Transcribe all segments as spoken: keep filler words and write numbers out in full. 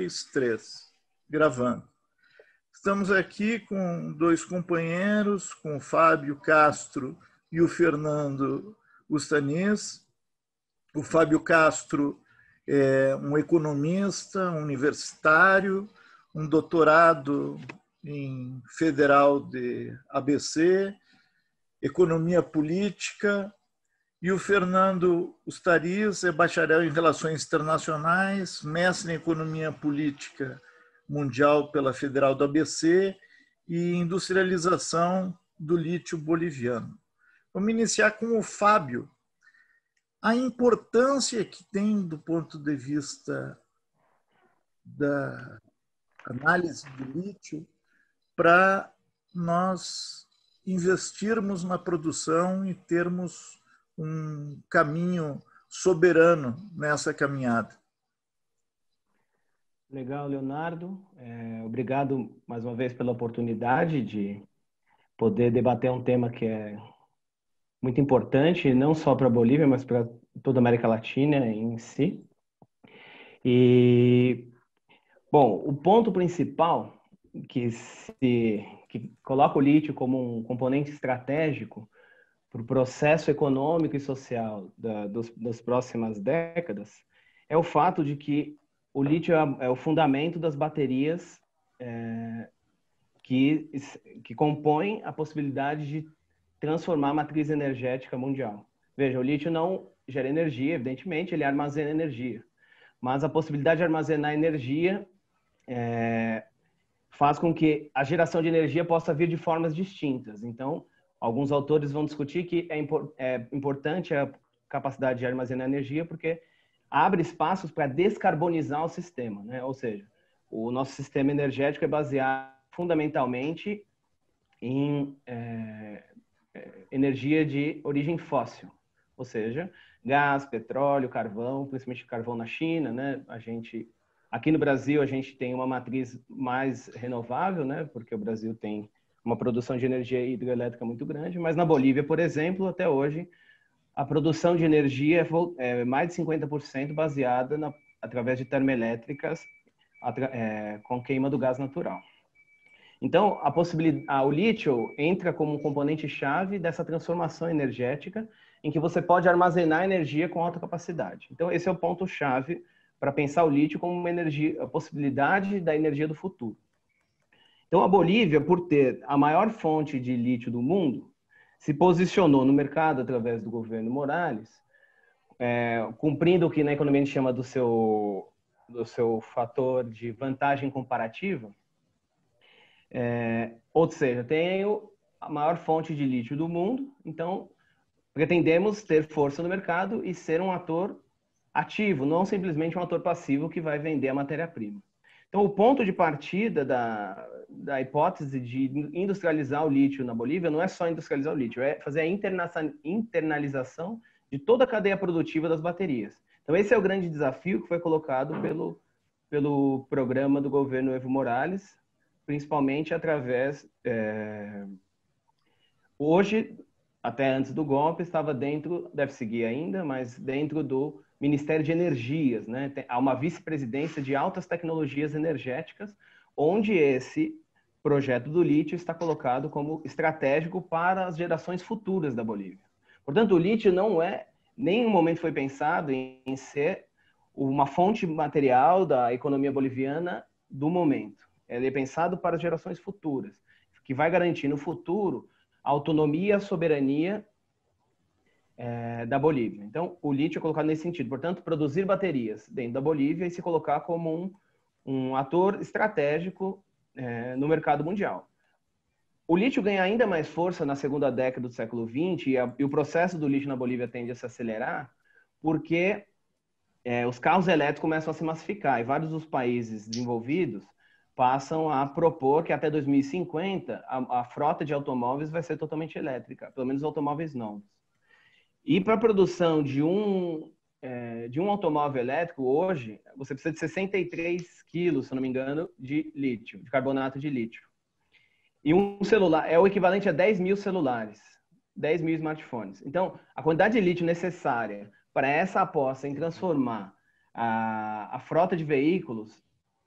dois, três. Gravando. Estamos aqui com dois companheiros, com o Fábio Castro e o Fernando Ustanis. O Fábio Castro é um economista, um universitário, um doutorado em Federal de A B C, Economia Política, e o Fernando Ustaris é bacharel em Relações Internacionais, mestre em Economia Política Mundial pela Federal do A B C e Industrialização do Lítio Boliviano. Vamos iniciar com o Fábio. A importância que tem do ponto de vista da análise do lítio para nós investirmos na produção e termos um caminho soberano nessa caminhada. Legal, Leonardo. É, obrigado mais uma vez pela oportunidade de poder debater um tema que é muito importante, não só para a Bolívia, mas para toda a América Latina em si. E, bom, o ponto principal que, se, que coloca o lítio como um componente estratégico para o processo econômico e social da, dos, das próximas décadas é o fato de que o lítio é, é o fundamento das baterias é, que, que compõem a possibilidade de transformar a matriz energética mundial. Veja, o lítio não gera energia, evidentemente, ele armazena energia. Mas a possibilidade de armazenar energia é, faz com que a geração de energia possa vir de formas distintas. Então, alguns autores vão discutir que é, impor, é importante a capacidade de armazenar energia porque abre espaços para descarbonizar o sistema, né? Ou seja, o nosso sistema energético é baseado fundamentalmente em é, energia de origem fóssil, ou seja, gás, petróleo, carvão, principalmente carvão na China, né? A gente, aqui no Brasil, a gente tem uma matriz mais renovável, né? Porque o Brasil tem uma produção de energia hidrelétrica muito grande, mas na Bolívia, por exemplo, até hoje, a produção de energia é mais de cinquenta por cento baseada na, através de termoelétricas é, com queima do gás natural. Então, a possibilidade, a, o lítio entra como um componente-chave dessa transformação energética em que você pode armazenar energia com alta capacidade. Então, esse é o ponto-chave para pensar o lítio como uma energia, a possibilidade da energia do futuro. Então, a Bolívia, por ter a maior fonte de lítio do mundo, se posicionou no mercado através do governo Morales, é, cumprindo o que na economia a gente chama do seu, do seu fator de vantagem comparativa. É, ou seja, tenho a maior fonte de lítio do mundo, então pretendemos ter força no mercado e ser um ator ativo, não simplesmente um ator passivo que vai vender a matéria-prima. Então, o ponto de partida da, da hipótese de industrializar o lítio na Bolívia não é só industrializar o lítio, é fazer a internalização de toda a cadeia produtiva das baterias. Então, esse é o grande desafio que foi colocado pelo, pelo programa do governo Evo Morales, principalmente através... É, hoje, até antes do golpe, estava dentro, deve seguir ainda, mas dentro do Ministério de Energias, né? Tem, há uma vice-presidência de altas tecnologias energéticas, onde esse projeto do lítio está colocado como estratégico para as gerações futuras da Bolívia. Portanto, o lítio não é, nem em um momento foi pensado em, em ser uma fonte material da economia boliviana do momento. Ele é pensado para as gerações futuras, que vai garantir no futuro a autonomia e a soberania É, da Bolívia. Então, o lítio é colocado nesse sentido. Portanto, produzir baterias dentro da Bolívia e se colocar como um, um ator estratégico é, no mercado mundial. O lítio ganha ainda mais força na segunda década do século vinte e, a, e o processo do lítio na Bolívia tende a se acelerar porque é, os carros elétricos começam a se massificar e vários dos países desenvolvidos passam a propor que até dois mil e cinquenta a, a frota de automóveis vai ser totalmente elétrica, pelo menos automóveis novos. E para a produção de um, é, de um automóvel elétrico, hoje, você precisa de sessenta e três quilos, se não me engano, de lítio, de carbonato de lítio. E um celular é o equivalente a dez mil celulares, dez mil smartphones. Então, a quantidade de lítio necessária para essa aposta em transformar a, a frota de veículos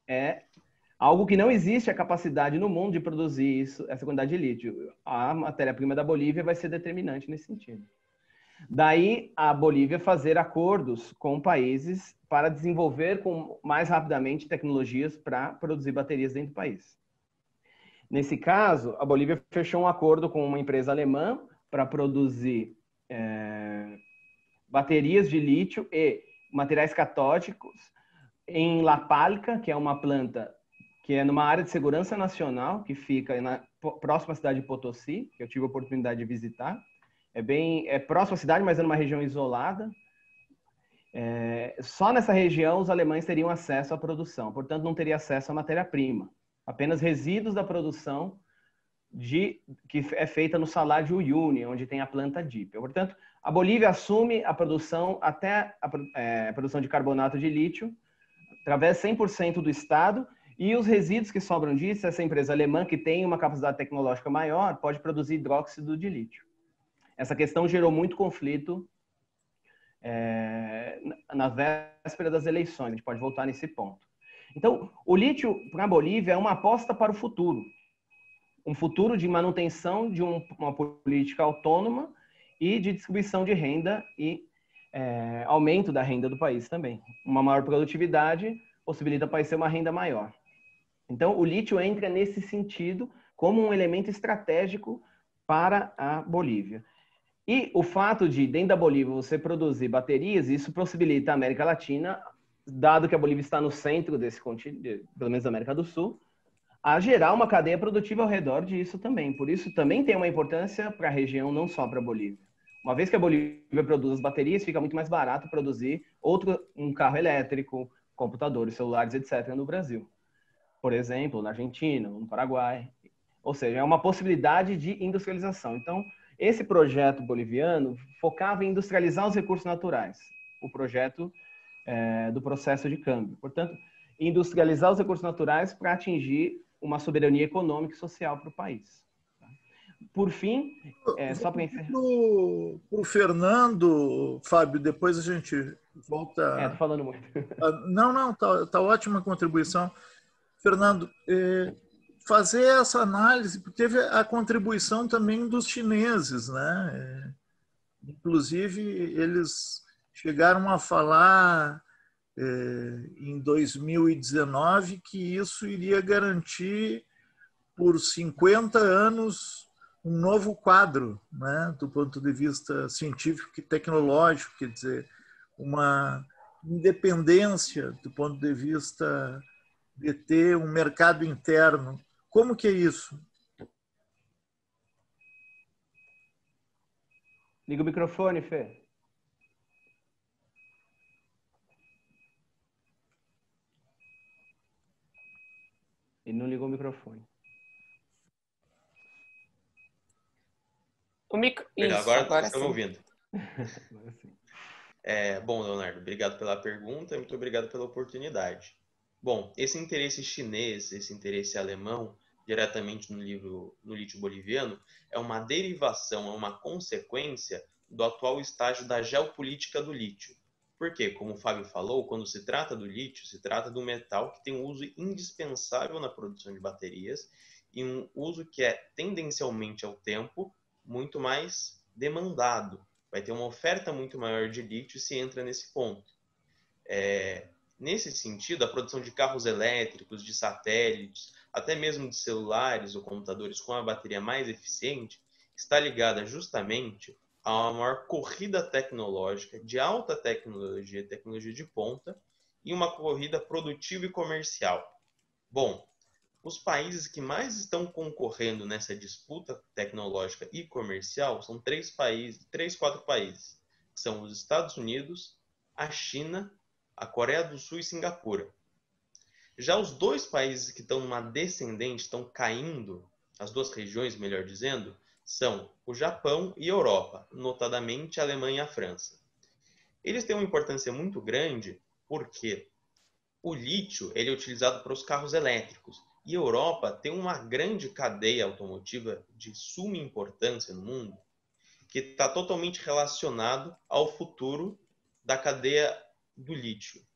é algo que não existe a capacidade no mundo de produzir isso, essa quantidade de lítio. A matéria-prima da Bolívia vai ser determinante nesse sentido. Daí, a Bolívia fazer acordos com países para desenvolver com, mais rapidamente tecnologias para produzir baterias dentro do país. Nesse caso, a Bolívia fechou um acordo com uma empresa alemã para produzir é, baterias de lítio e materiais catódicos em La Palca, que é uma planta que é numa área de segurança nacional, que fica na próxima cidade de Potosí, que eu tive a oportunidade de visitar. É bem é próxima à cidade, mas é numa região isolada. É, só nessa região os alemães teriam acesso à produção, portanto não teria acesso à matéria-prima, apenas resíduos da produção de, que é feita no Salar de Uyuni, onde tem a planta D I P. Portanto, a Bolívia assume a produção até a, é, a produção de carbonato de lítio, através cem por cento do Estado, e os resíduos que sobram disso, essa empresa alemã, que tem uma capacidade tecnológica maior, pode produzir hidróxido de lítio. Essa questão gerou muito conflito é, na véspera das eleições. A gente pode voltar nesse ponto. Então, o lítio para a Bolívia é uma aposta para o futuro. Um futuro de manutenção de um, uma política autônoma e de distribuição de renda e é, aumento da renda do país também. Uma maior produtividade possibilita o país ter uma renda maior. Então, o lítio entra nesse sentido como um elemento estratégico para a Bolívia. E o fato de, dentro da Bolívia, você produzir baterias, isso possibilita a América Latina, dado que a Bolívia está no centro desse continente, pelo menos da América do Sul, a gerar uma cadeia produtiva ao redor disso também. Por isso, também tem uma importância para a região, não só para a Bolívia. Uma vez que a Bolívia produz as baterias, fica muito mais barato produzir outro, um carro elétrico, computadores, celulares, etcétera, no Brasil. Por exemplo, na Argentina, no Paraguai. Ou seja, é uma possibilidade de industrialização. Então, esse projeto boliviano focava em industrializar os recursos naturais. O projeto é, do processo de câmbio. Portanto, industrializar os recursos naturais para atingir uma soberania econômica e social para o país. Por fim, é, só para encerrar... Para o Fernando, Fábio, depois a gente volta... É, tô falando muito. Não, não, tá, tá ótima a contribuição. Fernando, é, fazer essa análise, porque teve a contribuição também dos chineses, né? É, inclusive, eles chegaram a falar é, em dois mil e dezenove que isso iria garantir por cinquenta anos um novo quadro, né, do ponto de vista científico e tecnológico, quer dizer, uma independência do ponto de vista de ter um mercado interno. Como que é isso? Liga o microfone, Fê. Ele não ligou o microfone. O micro... Perdão, Isso, agora agora estão sim. me ouvindo. É, bom, Leonardo, obrigado pela pergunta e muito obrigado pela oportunidade. Bom, esse interesse chinês, esse interesse alemão, diretamente no, livro, no lítio boliviano, é uma derivação, é uma consequência do atual estágio da geopolítica do lítio. Por quê? Como o Fábio falou, quando se trata do lítio, se trata de um metal que tem um uso indispensável na produção de baterias e um uso que é tendencialmente ao tempo muito mais demandado. Vai ter uma oferta muito maior de lítio se entra nesse ponto. É, nesse sentido, a produção de carros elétricos, de satélites, até mesmo de celulares ou computadores com a bateria mais eficiente, está ligada justamente a uma maior corrida tecnológica, de alta tecnologia, tecnologia de ponta, e uma corrida produtiva e comercial. Bom, os países que mais estão concorrendo nessa disputa tecnológica e comercial são três países, três, quatro países, que são os Estados Unidos, a China, a Coreia do Sul e Singapura. Já os dois países que estão numa descendente, estão caindo, as duas regiões, melhor dizendo, são o Japão e a Europa, notadamente a Alemanha e a França. Eles têm uma importância muito grande porque o lítio ele é utilizado para os carros elétricos. E a Europa tem uma grande cadeia automotiva de suma importância no mundo, que está totalmente relacionado ao futuro da cadeia do lítio.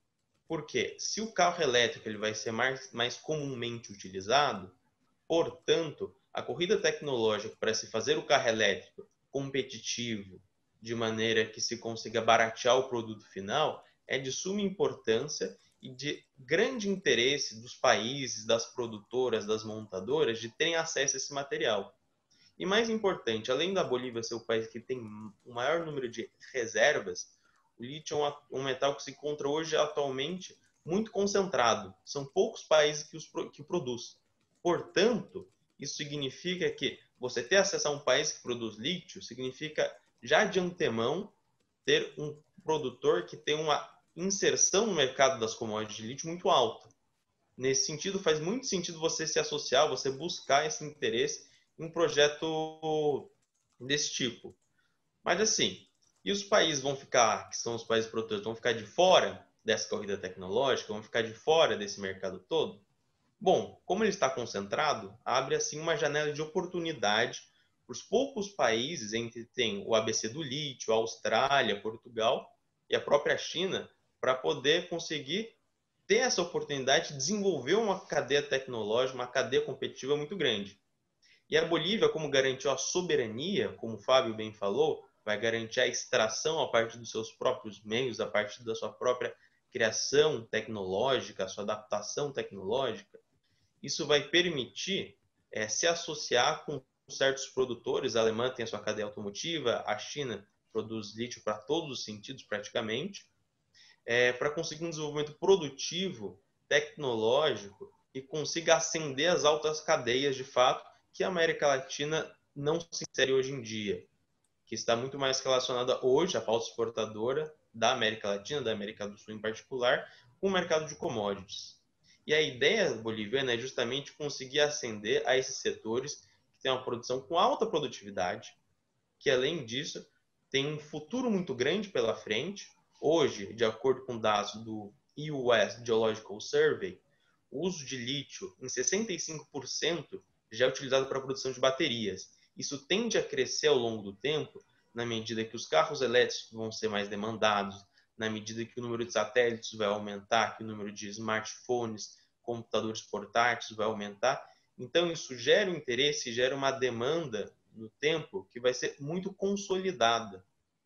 Porque se o carro elétrico ele vai ser mais, mais comumente utilizado, portanto, a corrida tecnológica para se fazer o carro elétrico competitivo, de maneira que se consiga baratear o produto final, é de suma importância e de grande interesse dos países, das produtoras, das montadoras, de terem acesso a esse material. E mais importante, além da Bolívia ser o país que tem o maior número de reservas, o lítio é um metal que se encontra hoje atualmente muito concentrado. São poucos países que, os, que produzem. Portanto, isso significa que você ter acesso a um país que produz lítio significa, já de antemão, ter um produtor que tem uma inserção no mercado das commodities de lítio muito alta. Nesse sentido, faz muito sentido você se associar, você buscar esse interesse em um projeto desse tipo. Mas assim, e os países vão ficar, que são os países produtores, vão ficar de fora dessa corrida tecnológica, vão ficar de fora desse mercado todo? Bom, como ele está concentrado, abre assim uma janela de oportunidade para os poucos países, entre tem o A B C do lítio, a Austrália, Portugal e a própria China, para poder conseguir ter essa oportunidade de desenvolver uma cadeia tecnológica, uma cadeia competitiva muito grande. E a Bolívia, como garantiu a soberania, como o Fábio bem falou, vai garantir a extração a partir dos seus próprios meios, a partir da sua própria criação tecnológica, a sua adaptação tecnológica. Isso vai permitir é, se associar com certos produtores. A Alemanha tem a sua cadeia automotiva, a China produz lítio para todos os sentidos praticamente, é, para conseguir um desenvolvimento produtivo, tecnológico, e consiga ascender as altas cadeias de fato que a América Latina não se insere hoje em dia, que está muito mais relacionada hoje, a pauta exportadora da América Latina, da América do Sul em particular, com o mercado de commodities. E a ideia boliviana é justamente conseguir ascender a esses setores que têm uma produção com alta produtividade, que além disso tem um futuro muito grande pela frente. Hoje, de acordo com dados do U S Geological Survey, o uso de lítio em sessenta e cinco por cento já é utilizado para a produção de baterias. Isso tende a crescer ao longo do tempo, na medida que os carros elétricos vão ser mais demandados, na medida que o número de satélites vai aumentar, que o número de smartphones, computadores portáteis vai aumentar. Então, isso gera um interesse, gera uma demanda no tempo que vai ser muito consolidada.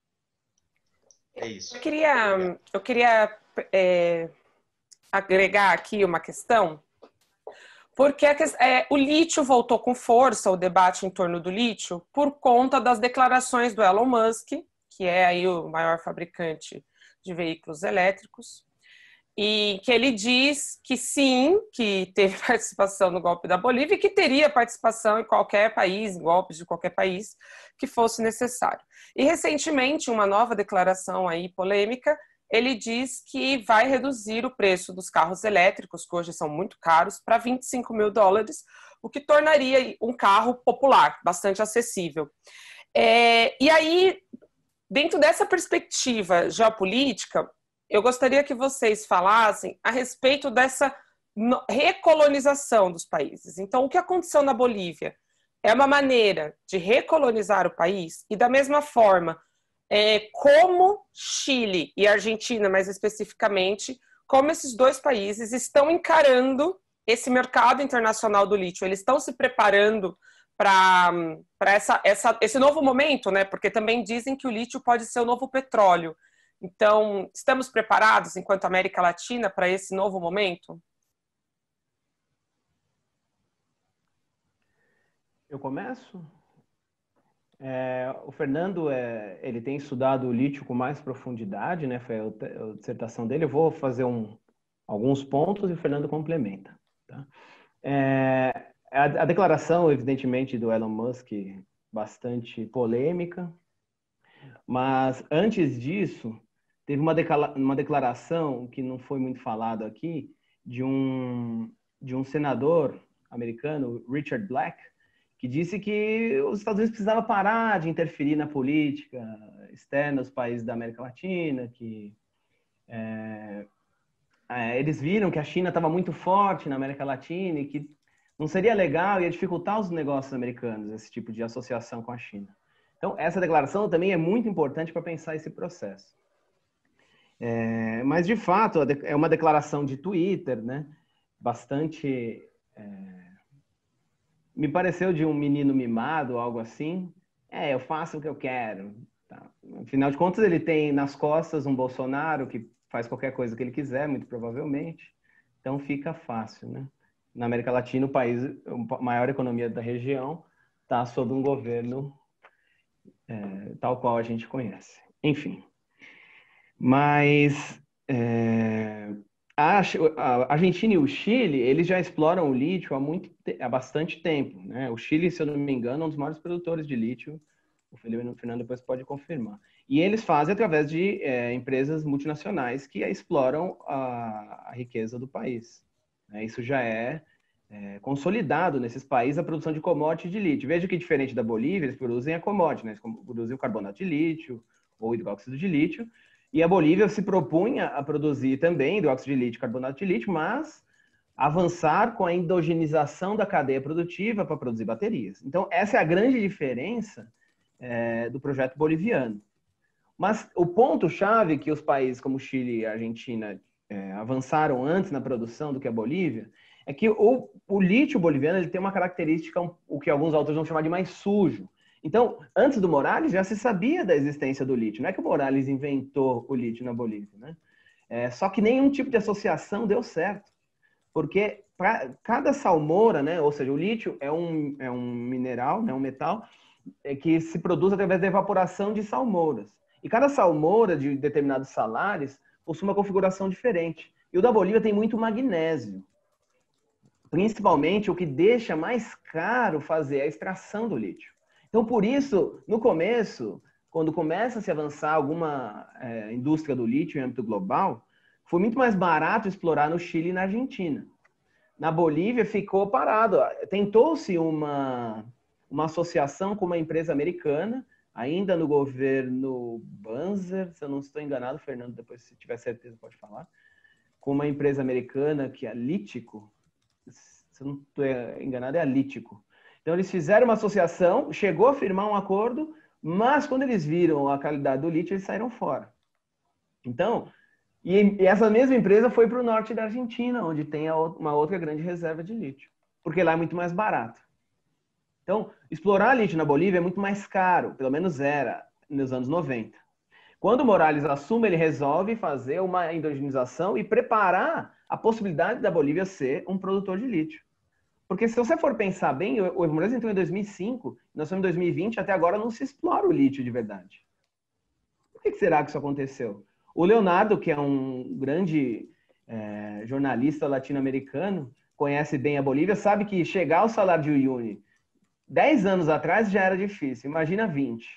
É isso. Eu queria, eu queria é, agregar aqui uma questão, porque a, é, o lítio voltou com força, o debate em torno do lítio, por conta das declarações do Elon Musk, que é aí o maior fabricante de veículos elétricos, e que ele diz que sim, que teve participação no golpe da Bolívia e que teria participação em qualquer país, em golpes de qualquer país que fosse necessário. E recentemente, uma nova declaração aí polêmica, ele diz que vai reduzir o preço dos carros elétricos, que hoje são muito caros, para vinte e cinco mil dólares, o que tornaria um carro popular, bastante acessível. É, e aí, dentro dessa perspectiva geopolítica, eu gostaria que vocês falassem a respeito dessa recolonização dos países. Então, o que aconteceu na Bolívia é uma maneira de recolonizar o país e, da mesma forma, é, como Chile e Argentina, mais especificamente, como esses dois países estão encarando esse mercado internacional do lítio. Eles estão se preparando para essa, essa, esse novo momento, né? Porque também dizem que o lítio pode ser o novo petróleo. Então, estamos preparados, enquanto América Latina, para esse novo momento? Eu começo? É, o Fernando, é, ele tem estudado o lítio com mais profundidade, né? Foi a, a dissertação dele. Eu vou fazer um, alguns pontos e o Fernando complementa. Tá? É, a, a declaração, evidentemente, do Elon Musk, bastante polêmica, mas antes disso, teve uma, uma declaração que não foi muito falado aqui, de um, de um senador americano, Richard Black, que disse que os Estados Unidos precisavam parar de interferir na política externa dos países da América Latina, que é, é, eles viram que a China estava muito forte na América Latina e que não seria legal, ia dificultar os negócios americanos, esse tipo de associação com a China. Então, essa declaração também é muito importante para pensar esse processo. É, mas, de fato, é uma declaração de Twitter, né? Bastante... É, me pareceu de um menino mimado, algo assim. É, eu faço o que eu quero. Tá. Afinal de contas, ele tem nas costas um Bolsonaro que faz qualquer coisa que ele quiser, muito provavelmente. Então, fica fácil, né? Na América Latina, o país, a maior economia da região, está sob um governo é, tal qual a gente conhece. Enfim. Mas é, a, a Argentina e o Chile, eles já exploram o lítio há, muito, há bastante tempo, né? O Chile, se eu não me engano, é um dos maiores produtores de lítio. O Fernando depois pode confirmar. E eles fazem através de é, empresas multinacionais que exploram a, a riqueza do país. É, isso já é, é consolidado nesses países a produção de commodity de lítio. Veja que diferente da Bolívia, eles produzem a commodity, né? Eles produzem o carbonato de lítio ou hidróxido de lítio. E a Bolívia se propunha a produzir também hidróxido de lítio e carbonato de lítio, mas avançar com a endogenização da cadeia produtiva para produzir baterias. Então, essa é a grande diferença é, do projeto boliviano. Mas o ponto-chave que os países como Chile e Argentina é, avançaram antes na produção do que a Bolívia é que o, o lítio boliviano ele tem uma característica, o que alguns autores vão chamar de mais sujo. Então, antes do Morales, já se sabia da existência do lítio. Não é que o Morales inventou o lítio na Bolívia, né? É, só que nenhum tipo de associação deu certo. Porque para cada salmoura, né? Ou seja, o lítio é um, é um mineral, né? Um metal, é, que se produz através da evaporação de salmouras. E cada salmoura de determinados salares possui uma configuração diferente. E o da Bolívia tem muito magnésio. Principalmente o que deixa mais caro fazer a extração do lítio. Então, por isso, no começo, quando começa a se avançar alguma é, indústria do lítio em âmbito global, foi muito mais barato explorar no Chile e na Argentina. Na Bolívia ficou parado. Tentou-se uma, uma associação com uma empresa americana, ainda no governo Banzer, se eu não estou enganado, Fernando, depois se tiver certeza pode falar, com uma empresa americana que é a Lítico, se eu não estou enganado é a Lítico. Então, eles fizeram uma associação, chegou a firmar um acordo, mas quando eles viram a qualidade do lítio, eles saíram fora. Então, e, e essa mesma empresa foi para o norte da Argentina, onde tem a, uma outra grande reserva de lítio, porque lá é muito mais barato. Então, explorar lítio na Bolívia é muito mais caro, pelo menos era nos anos noventa. Quando o Morales assume, ele resolve fazer uma endogenização e preparar a possibilidade da Bolívia ser um produtor de lítio. Porque se você for pensar bem, o Evo Morales entrou em dois mil e cinco, nós estamos em dois mil e vinte, até agora não se explora o lítio de verdade. Por que será que isso aconteceu? O Leonardo, que é um grande é, jornalista latino-americano, conhece bem a Bolívia, sabe que chegar ao salário de Uyuni dez anos atrás já era difícil, imagina vinte.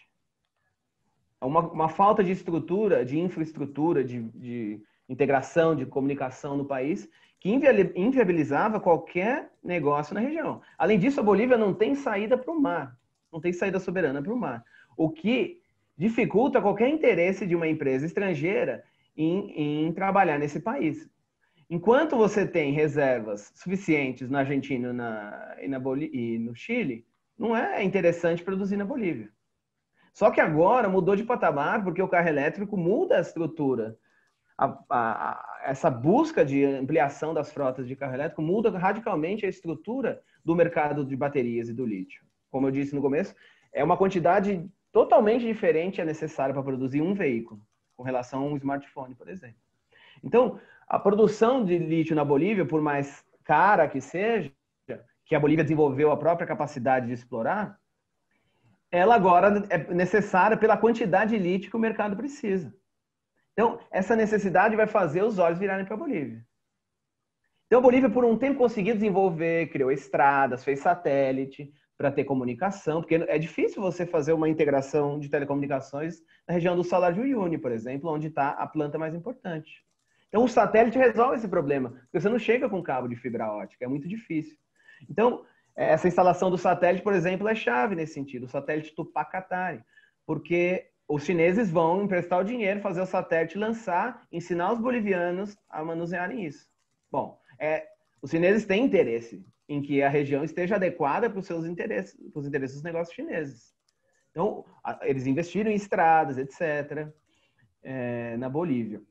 Uma, uma falta de estrutura, de infraestrutura, de, de integração, de comunicação no país, que inviabilizava qualquer negócio na região. Além disso, a Bolívia não tem saída para o mar, não tem saída soberana para o mar, o que dificulta qualquer interesse de uma empresa estrangeira em, em trabalhar nesse país. Enquanto você tem reservas suficientes na Argentina na, e, na Bolí- e no Chile, não é interessante produzir na Bolívia. Só que agora mudou de patamar porque o carro elétrico muda a estrutura. A, a, a, essa busca de ampliação das frotas de carro elétrico muda radicalmente a estrutura do mercado de baterias e do lítio. Como eu disse no começo, é uma quantidade totalmente diferente é necessária para produzir um veículo, com relação a um smartphone, por exemplo. Então, a produção de lítio na Bolívia, por mais cara que seja, que a Bolívia desenvolveu a própria capacidade de explorar, ela agora é necessária pela quantidade de lítio que o mercado precisa. Então, essa necessidade vai fazer os olhos virarem para a Bolívia. Então, a Bolívia, por um tempo, conseguiu desenvolver, criou estradas, fez satélite para ter comunicação, porque é difícil você fazer uma integração de telecomunicações na região do Salar de Uyuni, por exemplo, onde está a planta mais importante. Então, o satélite resolve esse problema, porque você não chega com cabo de fibra ótica, é muito difícil. Então, essa instalação do satélite, por exemplo, é chave nesse sentido, o satélite Tupac Katari, porque os chineses vão emprestar o dinheiro, fazer o satélite lançar, ensinar os bolivianos a manusearem isso. Bom, é, os chineses têm interesse em que a região esteja adequada para os seus interesses, para os interesses dos negócios chineses. Então, eles investiram em estradas, etcétera, é, na Bolívia.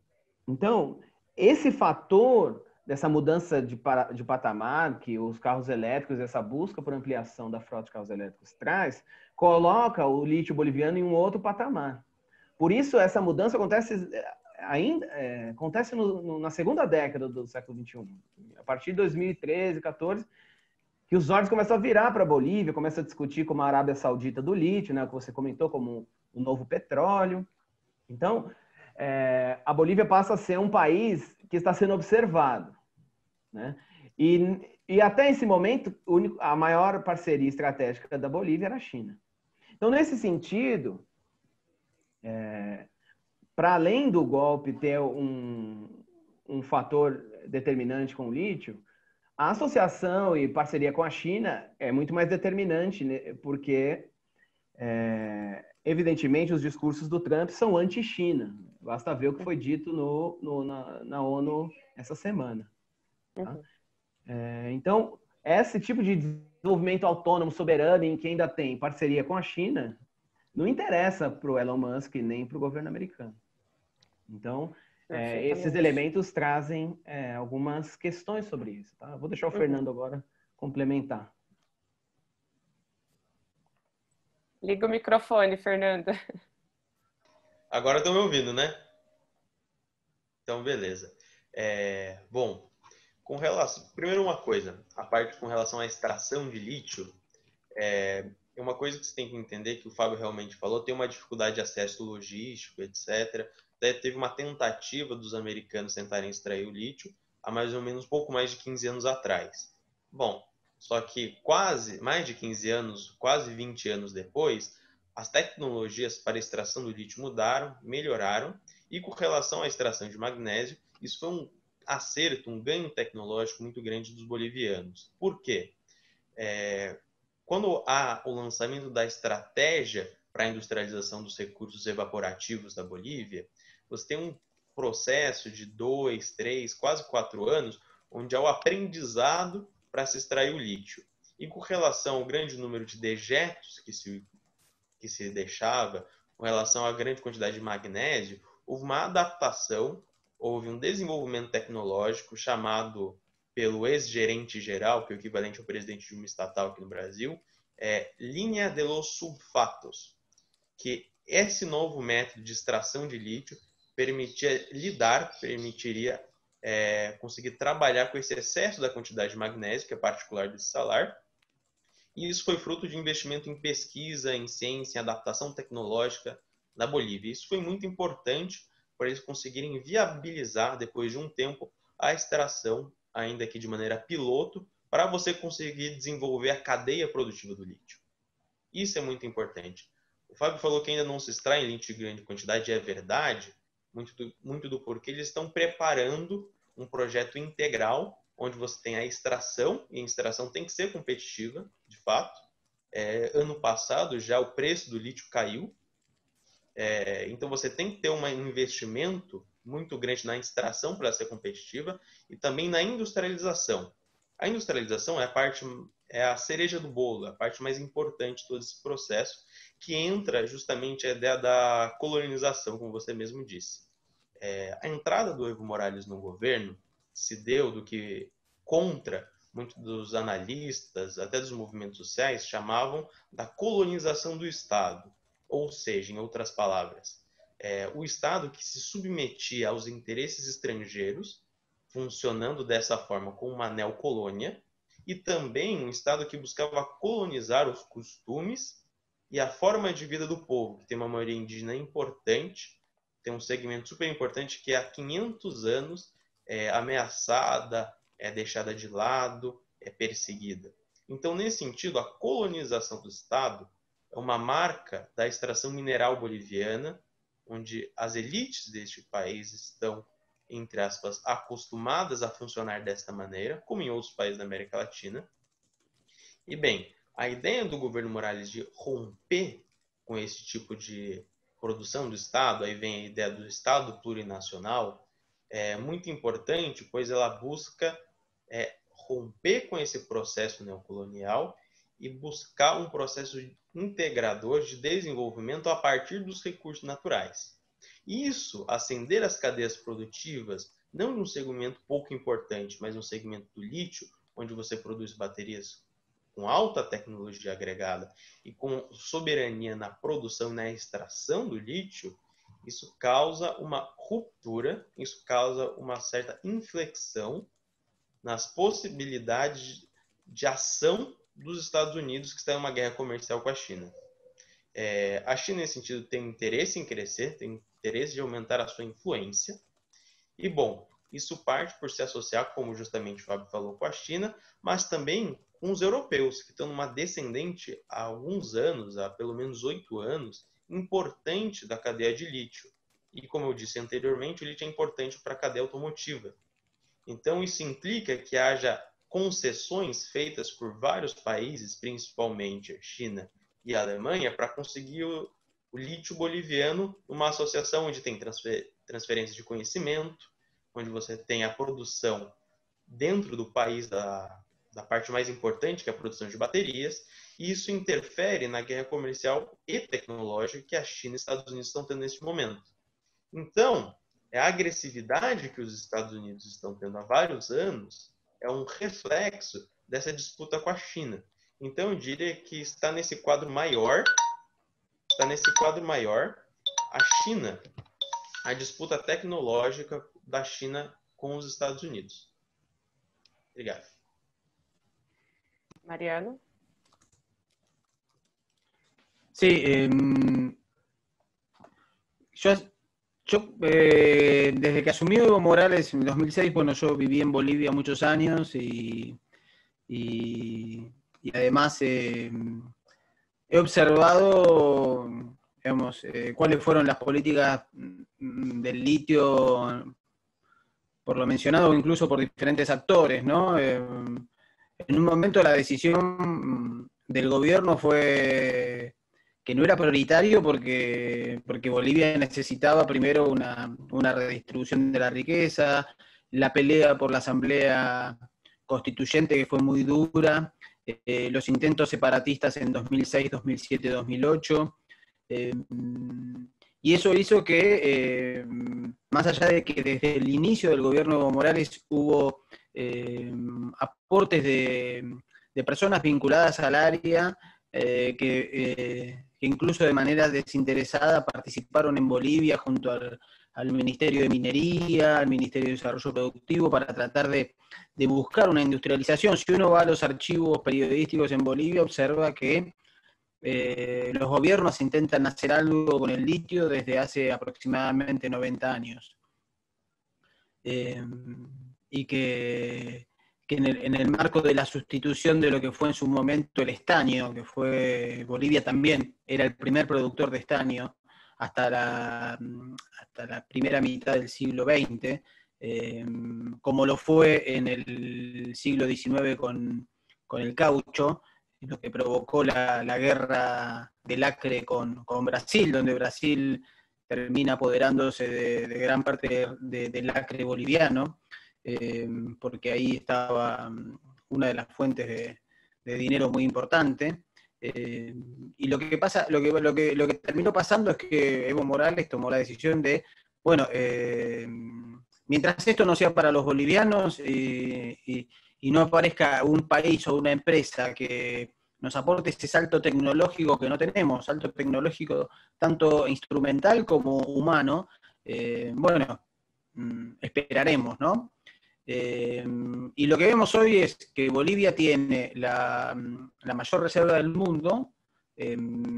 Então, esse fator dessa mudança de, para, de patamar que os carros elétricos, essa busca por ampliação da frota de carros elétricos traz, coloca o lítio boliviano em um outro patamar. Por isso, essa mudança acontece ainda é, acontece no, no, na segunda década do século vinte e um. A partir de dois mil e treze, quatorze, que os olhos começam a virar para a Bolívia, começa a discutir como a Arábia Saudita do lítio, né, que você comentou, como o novo petróleo. Então, é, a Bolívia passa a ser um país que está sendo observado, né? E, e até esse momento, a maior parceria estratégica da Bolívia era a China. Então, nesse sentido, é, para além do golpe ter um, um fator determinante com o lítio, a associação e parceria com a China é muito mais determinante, né? Porque, é, evidentemente, os discursos do Trump são anti-China. Basta ver o que foi dito no, no, na, na ONU essa semana. Tá? Uhum. É, então, esse tipo de desenvolvimento autônomo, soberano, em que ainda tem parceria com a China, não interessa para o Elon Musk nem para o governo americano. Então, é, esses elementos trazem é, algumas questões sobre isso. Tá? Vou deixar o uhum. Fernando agora complementar. Liga o microfone, Fernanda. Agora estão me ouvindo, né? Então, beleza. É, bom, com relação... Primeiro uma coisa, a parte com relação à extração de lítio, é uma coisa que você tem que entender, que o Fábio realmente falou, tem uma dificuldade de acesso logístico, etcétera. Daí teve uma tentativa dos americanos tentarem extrair o lítio há mais ou menos pouco mais de quinze anos atrás. Bom, só que quase, mais de quinze anos, quase vinte anos depois, as tecnologias para a extração do lítio mudaram, melhoraram, e com relação à extração de magnésio, isso foi um acerto, um ganho tecnológico muito grande dos bolivianos. Por quê? É, quando há o lançamento da estratégia para a industrialização dos recursos evaporativos da Bolívia, você tem um processo de dois, três, quase quatro anos, onde há o aprendizado para se extrair o lítio. E com relação ao grande número de dejetos que se, que se deixava, com relação à grande quantidade de magnésio, houve uma adaptação, houve um desenvolvimento tecnológico chamado pelo ex-gerente geral, que é o equivalente ao presidente de uma estatal aqui no Brasil, é linha de los sulfatos, que esse novo método de extração de lítio permitia lidar, permitiria é, conseguir trabalhar com esse excesso da quantidade de magnésio, que é particular desse salar, e isso foi fruto de investimento em pesquisa, em ciência, em adaptação tecnológica na Bolívia. Isso foi muito importante para eles conseguirem viabilizar, depois de um tempo, a extração, ainda que de maneira piloto, para você conseguir desenvolver a cadeia produtiva do lítio. Isso é muito importante. O Fábio falou que ainda não se extrai lítio em grande quantidade, e é verdade, muito do, muito do porquê eles estão preparando um projeto integral, onde você tem a extração, e a extração tem que ser competitiva, de fato. É, ano passado, já o preço do lítio caiu, é, então você tem que ter um investimento muito grande na extração para ser competitiva e também na industrialização. A industrialização é a parte, é a cereja do bolo, a parte mais importante de todo esse processo, que entra justamente a ideia da colonização, como você mesmo disse. É, a entrada do Evo Morales no governo se deu do que contra muitos dos analistas, até dos movimentos sociais, chamavam da colonização do Estado. Ou seja, em outras palavras, é, o Estado que se submetia aos interesses estrangeiros, funcionando dessa forma como uma neocolônia, e também um Estado que buscava colonizar os costumes e a forma de vida do povo, que tem uma maioria indígena importante, tem um segmento super importante que há quinhentos anos é ameaçada, é deixada de lado, é perseguida. Então, nesse sentido, a colonização do Estado é uma marca da extração mineral boliviana, onde as elites deste país estão, entre aspas, acostumadas a funcionar desta maneira, como em outros países da América Latina. E, bem, a ideia do governo Morales de romper com esse tipo de produção do Estado, aí vem a ideia do Estado plurinacional, é muito importante, pois ela busca é, romper com esse processo neocolonial e buscar um processo integrador de desenvolvimento a partir dos recursos naturais. E isso, acender as cadeias produtivas, não em um segmento pouco importante, mas um segmento do lítio, onde você produz baterias com alta tecnologia agregada e com soberania na produção e na extração do lítio, isso causa uma ruptura, isso causa uma certa inflexão nas possibilidades de ação dos Estados Unidos, que está em uma guerra comercial com a China. É, a China, nesse sentido, tem interesse em crescer, tem interesse de aumentar a sua influência. E, bom, isso parte por se associar, como justamente o Fábio falou, com a China, mas também com os europeus, que estão numa descendente há alguns anos, há pelo menos oito anos, importante da cadeia de lítio. E, como eu disse anteriormente, o lítio é importante para a cadeia automotiva. Então, isso implica que haja concessões feitas por vários países, principalmente a China e a Alemanha, para conseguir o, o lítio boliviano numa associação onde tem transfer, transferência de conhecimento, onde você tem a produção dentro do país da, da parte mais importante, que é a produção de baterias, e isso interfere na guerra comercial e tecnológica que a China e os Estados Unidos estão tendo neste momento. Então, a agressividade que os Estados Unidos estão tendo há vários anos é um reflexo dessa disputa com a China. Então, eu diria que está nesse quadro maior, está nesse quadro maior, a China, a disputa tecnológica da China com os Estados Unidos. Obrigado. Mariano? Sí, eh, yo, yo eh, desde que asumió Evo Morales en dos mil seis, bueno, yo viví en Bolivia muchos años y, y, y además eh, he observado, digamos, eh, cuáles fueron las políticas del litio, por lo mencionado incluso por diferentes actores, ¿no? Eh, en un momento la decisión del gobierno fue que no era prioritario porque, porque Bolivia necesitaba primero una, una redistribución de la riqueza, la pelea por la asamblea constituyente que fue muy dura, eh, los intentos separatistas en dos mil seis, dos mil siete, dos mil ocho, eh, y eso hizo que, eh, más allá de que desde el inicio del gobierno de Evo Morales hubo eh, aportes de, de personas vinculadas al área, eh, que, eh, que incluso de manera desinteresada participaron en Bolivia junto al, al Ministerio de Minería, al Ministerio de Desarrollo Productivo, para tratar de, de buscar una industrialización. Si uno va a los archivos periodísticos en Bolivia, observa que eh, los gobiernos intentan hacer algo con el litio desde hace aproximadamente noventa años. Eh, y que, que en, el, en el marco de la sustitución de lo que fue en su momento el estaño, que fue Bolivia también era el primer productor de estaño hasta la, hasta la primera mitad del siglo veinte, eh, como lo fue en el siglo diecinueve con, con el caucho, lo que provocó la, la guerra del Acre con, con Brasil, donde Brasil termina apoderándose de, de gran parte de, de, del Acre boliviano, eh, porque ahí estaba una de las fuentes de, de dinero muy importante. Eh, y lo que pasa, lo que, lo, que, lo que terminó pasando es que Evo Morales tomó la decisión de, bueno, eh, mientras esto no sea para los bolivianos y, y, y no aparezca un país o una empresa que nos aporte ese salto tecnológico que no tenemos, salto tecnológico tanto instrumental como humano, eh, bueno, esperaremos, ¿no? Eh, y lo que vemos hoy es que Bolivia tiene la, la mayor reserva del mundo eh,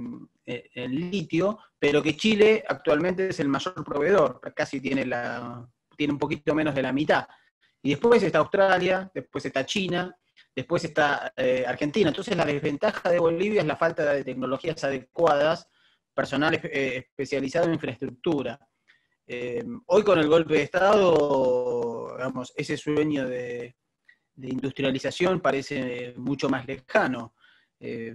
en litio, pero que Chile actualmente es el mayor proveedor, casi tiene, la, tiene un poquito menos de la mitad. Y después está Australia, después está China, después está eh, Argentina. Entonces la desventaja de Bolivia es la falta de tecnologías adecuadas, personal eh, especializado en infraestructura. Eh, hoy con el golpe de Estado, digamos, ese sueño de, de industrialización parece mucho más lejano. Eh,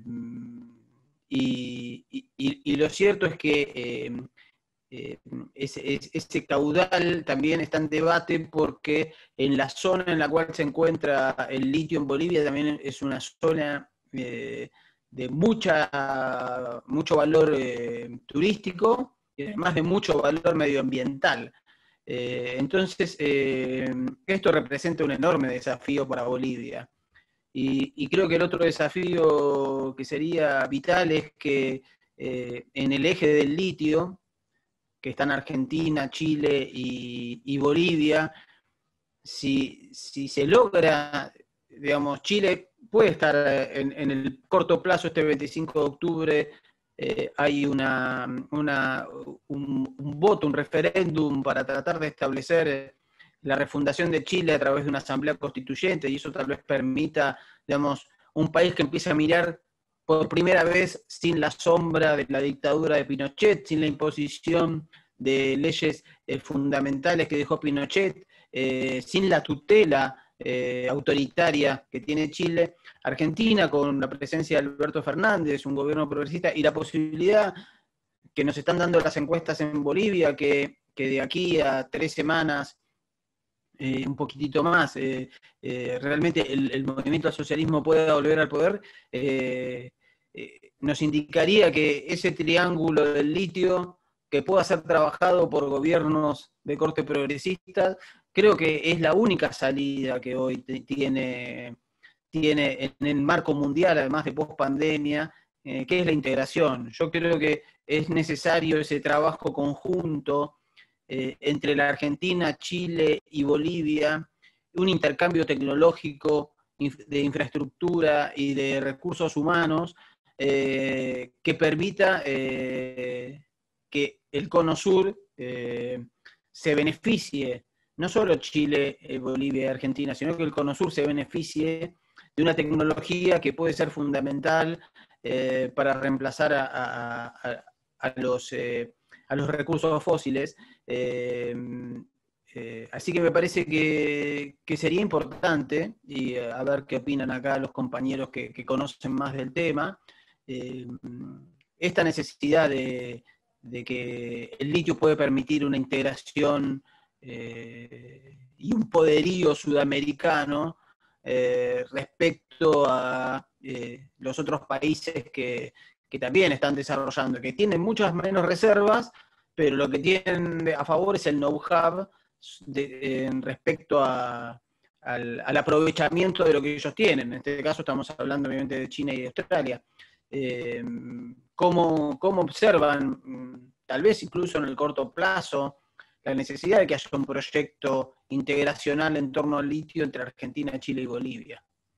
y, y, y lo cierto es que eh, eh, ese, ese caudal también está en debate porque en la zona en la cual se encuentra el litio en Bolivia también es una zona eh, de mucha, mucho valor eh, turístico, y además de mucho valor medioambiental. Eh, entonces, eh, esto representa un enorme desafío para Bolivia. Y, y creo que el otro desafío que sería vital es que eh, en el eje del litio, que están Argentina, Chile y, y Bolivia, si, si se logra, digamos, Chile puede estar en, en el corto plazo, este veinticinco de octubre, eh, hay una, una, un, un voto, un referéndum para tratar de establecer la refundación de Chile a través de una asamblea constituyente, y eso tal vez permita, digamos, un país que empiece a mirar por primera vez sin la sombra de la dictadura de Pinochet, sin la imposición de leyes eh, fundamentales que dejó Pinochet, eh, sin la tutela eh, autoritaria que tiene Chile. Argentina, con la presencia de Alberto Fernández, un gobierno progresista, y la posibilidad que nos están dando las encuestas en Bolivia, que, que de aquí a tres semanas, eh, un poquitito más, eh, eh, realmente el, el movimiento al socialismo pueda volver al poder, eh, eh, nos indicaría que ese triángulo del litio, que pueda ser trabajado por gobiernos de corte progresista, creo que es la única salida que hoy tiene, tiene en el marco mundial, además de post-pandemia, eh, que es la integración. Yo creo que es necesario ese trabajo conjunto eh, entre la Argentina, Chile y Bolivia, un intercambio tecnológico, de infraestructura y de recursos humanos eh, que permita eh, que el Cono Sur eh, se beneficie, no solo Chile, eh, Bolivia y Argentina, sino que el Cono Sur se beneficie de una tecnología que puede ser fundamental eh, para reemplazar a, a, a, a, los, eh, a los recursos fósiles. Eh, eh, así que me parece que, que sería importante, y eh, a ver qué opinan acá los compañeros que, que conocen más del tema, eh, esta necesidad de, de que el litio puede permitir una integración eh, y un poderío sudamericano eh, respecto a eh, los otros países que, que también están desarrollando, que tienen muchas menos reservas, pero lo que tienen a favor es el know-how de, en respecto a, al, al aprovechamiento de lo que ellos tienen. En este caso estamos hablando obviamente de China y de Australia. Eh, ¿cómo, ¿Cómo observan, tal vez incluso en el corto plazo, la necesidad de que haya un proyecto integracional en torno al litio entre Argentina, Chile y Bolivia?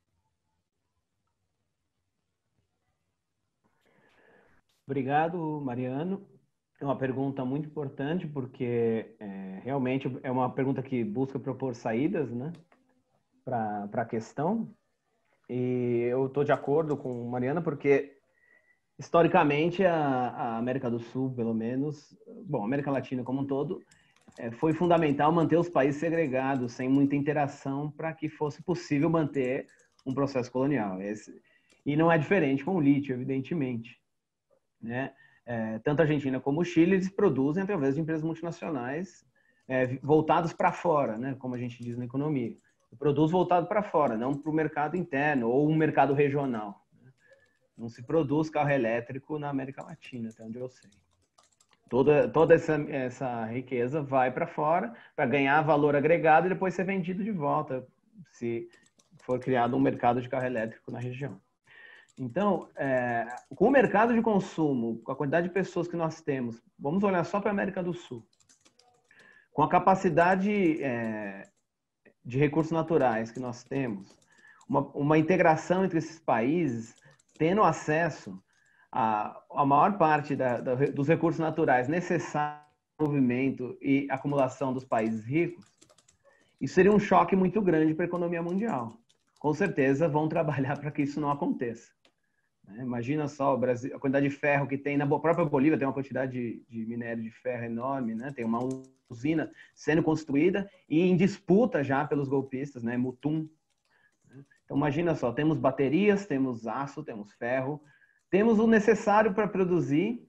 Obrigado, Mariano. É uma pergunta muito importante, porque é, realmente é uma pergunta que busca propor saídas, né, para a questão. E eu estou de acordo com Mariana, porque historicamente a, a América do Sul, pelo menos, bom, a América Latina como um todo, é, foi fundamental manter os países segregados, sem muita interação, para que fosse possível manter um processo colonial. Esse, e não é diferente com o lítio, evidentemente, né? É, tanto a Argentina como o Chile, eles produzem através de empresas multinacionais é, voltadas para fora, né, como a gente diz na economia. Produz voltado para fora, não para o mercado interno ou um mercado regional. Não se produz carro elétrico na América Latina, até onde eu sei. Toda, toda essa, essa riqueza vai para fora para ganhar valor agregado e depois ser vendido de volta, se for criado um mercado de carro elétrico na região. Então, é, com o mercado de consumo, com a quantidade de pessoas que nós temos, vamos olhar só para a América do Sul, com a capacidade é, de recursos naturais que nós temos, uma, uma integração entre esses países, tendo acesso a, a maior parte da, da, dos recursos naturais necessários ao movimento e acumulação dos países ricos, isso seria um choque muito grande para a economia mundial. Com certeza vão trabalhar para que isso não aconteça. Imagina só o Brasil, a quantidade de ferro que tem na própria Bolívia, tem uma quantidade de, de minério de ferro enorme, né? Tem uma usina sendo construída e em disputa já pelos golpistas, né? Mutum. Então imagina só, temos baterias, temos aço, temos ferro, temos o necessário para produzir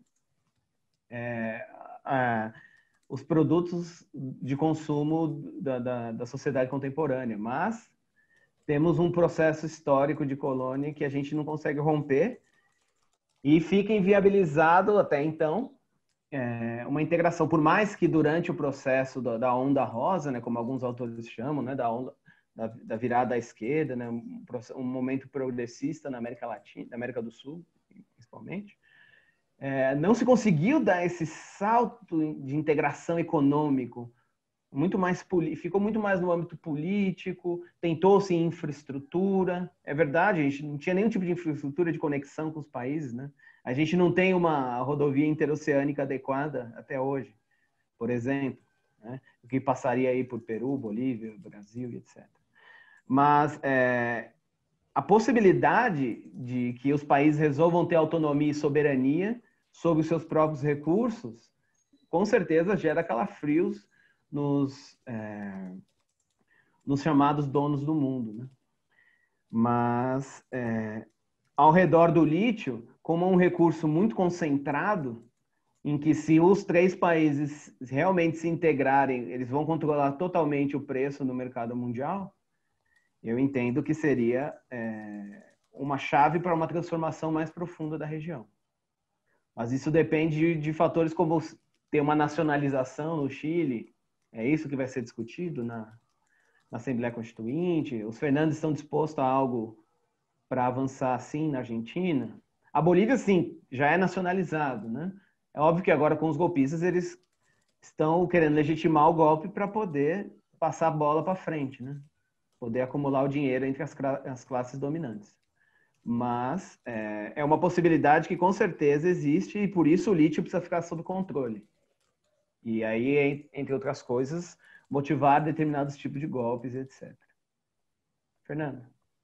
é, a, os produtos de consumo da, da, da sociedade contemporânea, mas temos um processo histórico de colônia que a gente não consegue romper e fica inviabilizado até então é, uma integração, por mais que durante o processo da, da onda rosa, né, como alguns autores chamam, né, da onda da, da virada à esquerda, né, um, um momento progressista na América Latina, na América do Sul, principalmente, é, não se conseguiu dar esse salto de integração econômico, muito mais ficou muito mais no âmbito político, tentou-se infraestrutura, é verdade, a gente não tinha nenhum tipo de infraestrutura de conexão com os países, né? A gente não tem uma rodovia interoceânica adequada até hoje, por exemplo, né? O que passaria aí por Peru, Bolívia, Brasil, etcétera. Mas é, a possibilidade de que os países resolvam ter autonomia e soberania sobre os seus próprios recursos, com certeza gera calafrios nos, é, nos chamados donos do mundo, né? Mas é, ao redor do lítio, como um recurso muito concentrado, em que se os três países realmente se integrarem, eles vão controlar totalmente o preço no mercado mundial, eu entendo que seria é, uma chave para uma transformação mais profunda da região. Mas isso depende de, de fatores como ter uma nacionalização no Chile. É isso que vai ser discutido na, na Assembleia Constituinte? Os Fernandes estão dispostos a algo para avançar assim na Argentina? A Bolívia, sim, já é nacionalizado, né? É óbvio que agora com os golpistas eles estão querendo legitimar o golpe para poder passar a bola para frente, né? Poder acumular o dinheiro entre as, as classes dominantes. Mas é, é uma possibilidade que com certeza existe e por isso o lítio precisa ficar sob controle. E aí, entre outras coisas, motivar determinados tipos de golpes, etcétera. Fernando.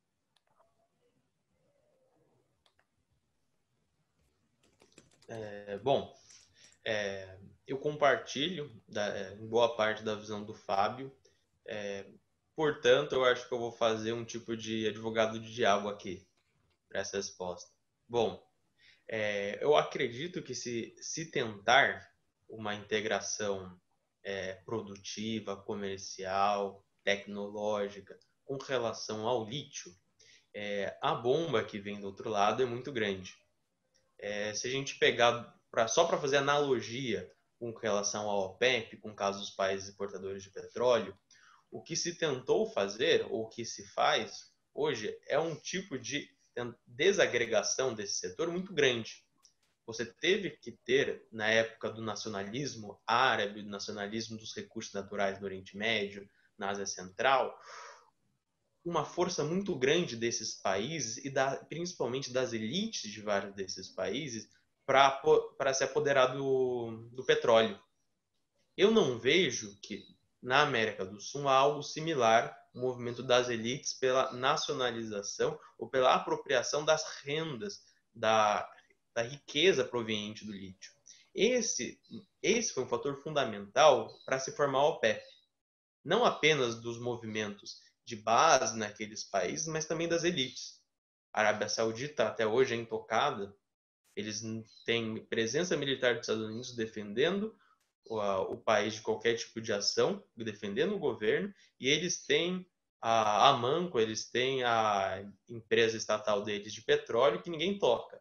É, bom, é, eu compartilho da, em boa parte da visão do Fábio. É, portanto, eu acho que eu vou fazer um tipo de advogado de diabo aqui para essa resposta. Bom, é, eu acredito que se, se tentar uma integração é, produtiva, comercial, tecnológica com relação ao lítio, é, a bomba que vem do outro lado é muito grande. É, se a gente pegar, pra, só para fazer analogia com relação ao OPEP, com o caso dos países exportadores de petróleo, o que se tentou fazer, ou o que se faz hoje, é um tipo de desagregação desse setor muito grande. Você teve que ter, na época do nacionalismo árabe, do nacionalismo dos recursos naturais no Oriente Médio, na Ásia Central, uma força muito grande desses países e da, principalmente das elites de vários desses países para se apoderar do, do petróleo. Eu não vejo que na América do Sul há algo similar, o movimento das elites pela nacionalização ou pela apropriação das rendas, da, da riqueza proveniente do lítio. Esse, esse foi um fator fundamental para se formar a OPEP. Não apenas dos movimentos de base naqueles países, mas também das elites. A Arábia Saudita até hoje é intocada, eles têm presença militar dos Estados Unidos defendendo o, o país de qualquer tipo de ação, defendendo o governo, e eles têm a Amanco, eles têm a empresa estatal deles de petróleo que ninguém toca.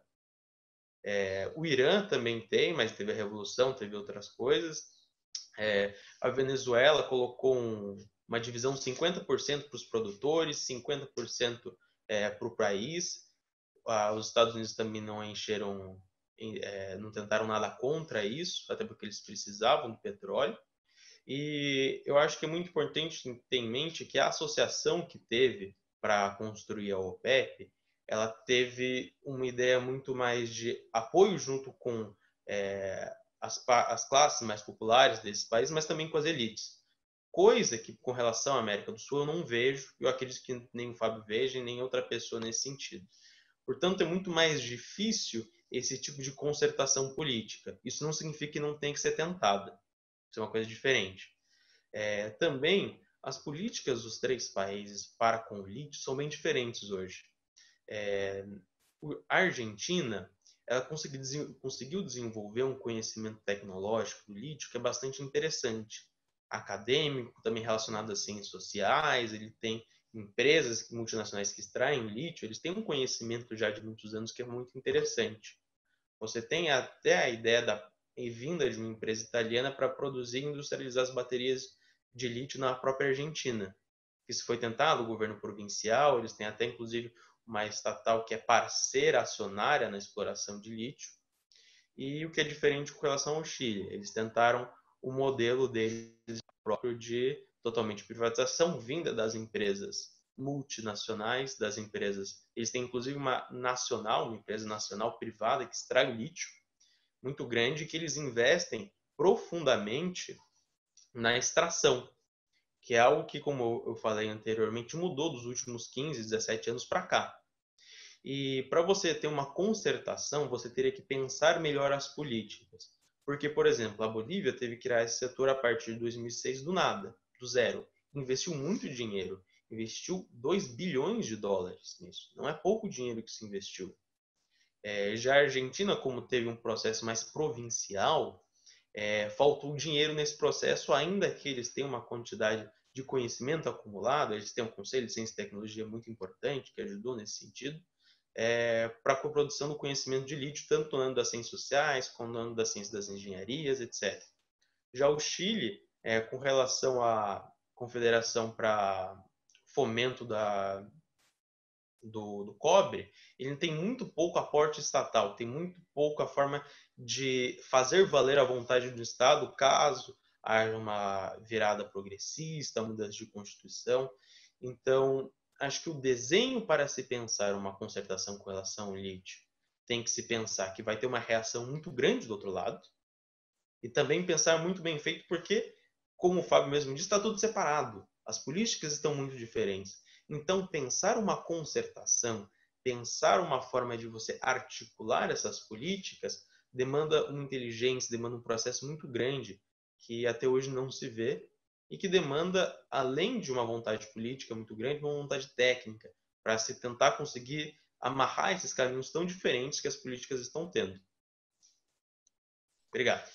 É, o Irã também tem, mas teve a revolução, teve outras coisas. É, a Venezuela colocou um, uma divisão cinquenta por cento para os produtores, cinquenta por cento é, para o país. Ah, os Estados Unidos também não encheram, é, não tentaram nada contra isso, até porque eles precisavam do petróleo. E eu acho que é muito importante ter em mente que a associação que teve para construir a OPEP, ela teve uma ideia muito mais de apoio junto com é, as, as classes mais populares desses países, mas também com as elites. Coisa que, com relação à América do Sul, eu não vejo, eu acredito que nem o Fábio veja, nem outra pessoa nesse sentido. Portanto, é muito mais difícil esse tipo de concertação política. Isso não significa que não tem que ser tentada. Isso é uma coisa diferente. É, também, as políticas dos três países para com o lítio são bem diferentes hoje. É, a Argentina ela conseguiu, conseguiu desenvolver um conhecimento tecnológico do lítio que é bastante interessante. Acadêmico, também relacionado às ciências sociais, ele tem empresas multinacionais que extraem lítio, eles têm um conhecimento já de muitos anos que é muito interessante. Você tem até a ideia da e vinda de uma empresa italiana para produzir e industrializar as baterias de lítio na própria Argentina. Isso foi tentado, o governo provincial, eles têm até inclusive uma estatal que é parceira acionária na exploração de lítio. E o que é diferente com relação ao Chile? Eles tentaram o modelo deles próprio de totalmente privatização, vinda das empresas multinacionais, das empresas. Eles têm inclusive uma nacional, uma empresa nacional privada que extrai o lítio, muito grande, que eles investem profundamente na extração, que é algo que, como eu falei anteriormente, mudou dos últimos quinze, dezessete anos para cá. E para você ter uma concertação, você teria que pensar melhor as políticas. Porque, por exemplo, a Bolívia teve que criar esse setor a partir de dois mil e seis do nada, do zero. Investiu muito dinheiro, investiu dois bilhões de dólares nisso. Não é pouco dinheiro que se investiu. É, já a Argentina, como teve um processo mais provincial, é, faltou dinheiro nesse processo, ainda que eles tenham uma quantidade de conhecimento acumulado, eles têm um conselho de ciência e tecnologia muito importante, que ajudou nesse sentido, é, para a coprodução do conhecimento de lítio, tanto no âmbito das ciências sociais, como no âmbito da ciência das engenharias, etcétera. Já o Chile, é, com relação à Confederação para Fomento da, do, do Cobre, ele tem muito pouco aporte estatal, tem muito pouco a forma de fazer valer a vontade do Estado, caso haja uma virada progressista, mudança de Constituição. Então, acho que o desenho para se pensar uma concertação com relação ao lítio tem que se pensar que vai ter uma reação muito grande do outro lado e também pensar muito bem feito porque, como o Fábio mesmo disse, está tudo separado. As políticas estão muito diferentes. Então, pensar uma concertação, pensar uma forma de você articular essas políticas demanda uma inteligência, demanda um processo muito grande que até hoje não se vê e que demanda, além de uma vontade política muito grande, uma vontade técnica para se tentar conseguir amarrar esses caminhos tão diferentes que as políticas estão tendo. Obrigado.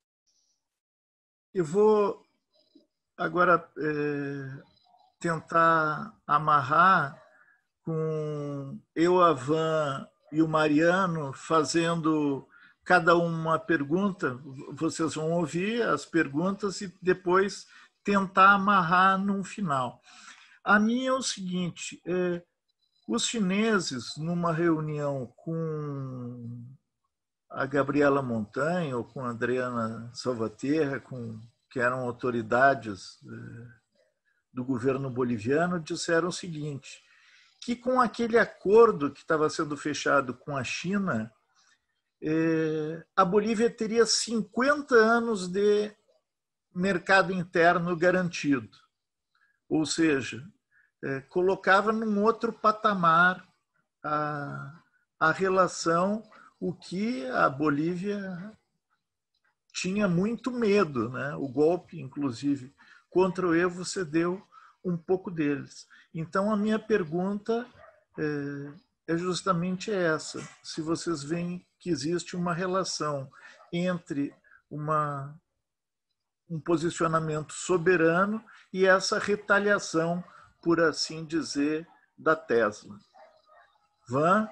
Eu vou agora é, tentar amarrar com eu, a Van e o Mariano fazendo cada uma pergunta. Vocês vão ouvir as perguntas e depois tentar amarrar num final. A minha é o seguinte, é, os chineses, numa reunião com a Gabriela Montanha ou com a Adriana Salvaterra, com, que eram autoridades é, do governo boliviano, disseram o seguinte, que com aquele acordo que estava sendo fechado com a China, é, a Bolívia teria cinquenta anos de mercado interno garantido. Ou seja, é, colocava num outro patamar a, a relação, o que a Bolívia tinha muito medo, né? O golpe, inclusive, contra o Evo cedeu um pouco deles. Então, a minha pergunta é, é justamente essa. Se vocês veem que existe uma relação entre uma, um posicionamento soberano e essa retaliação, por assim dizer, da Tesla. Van?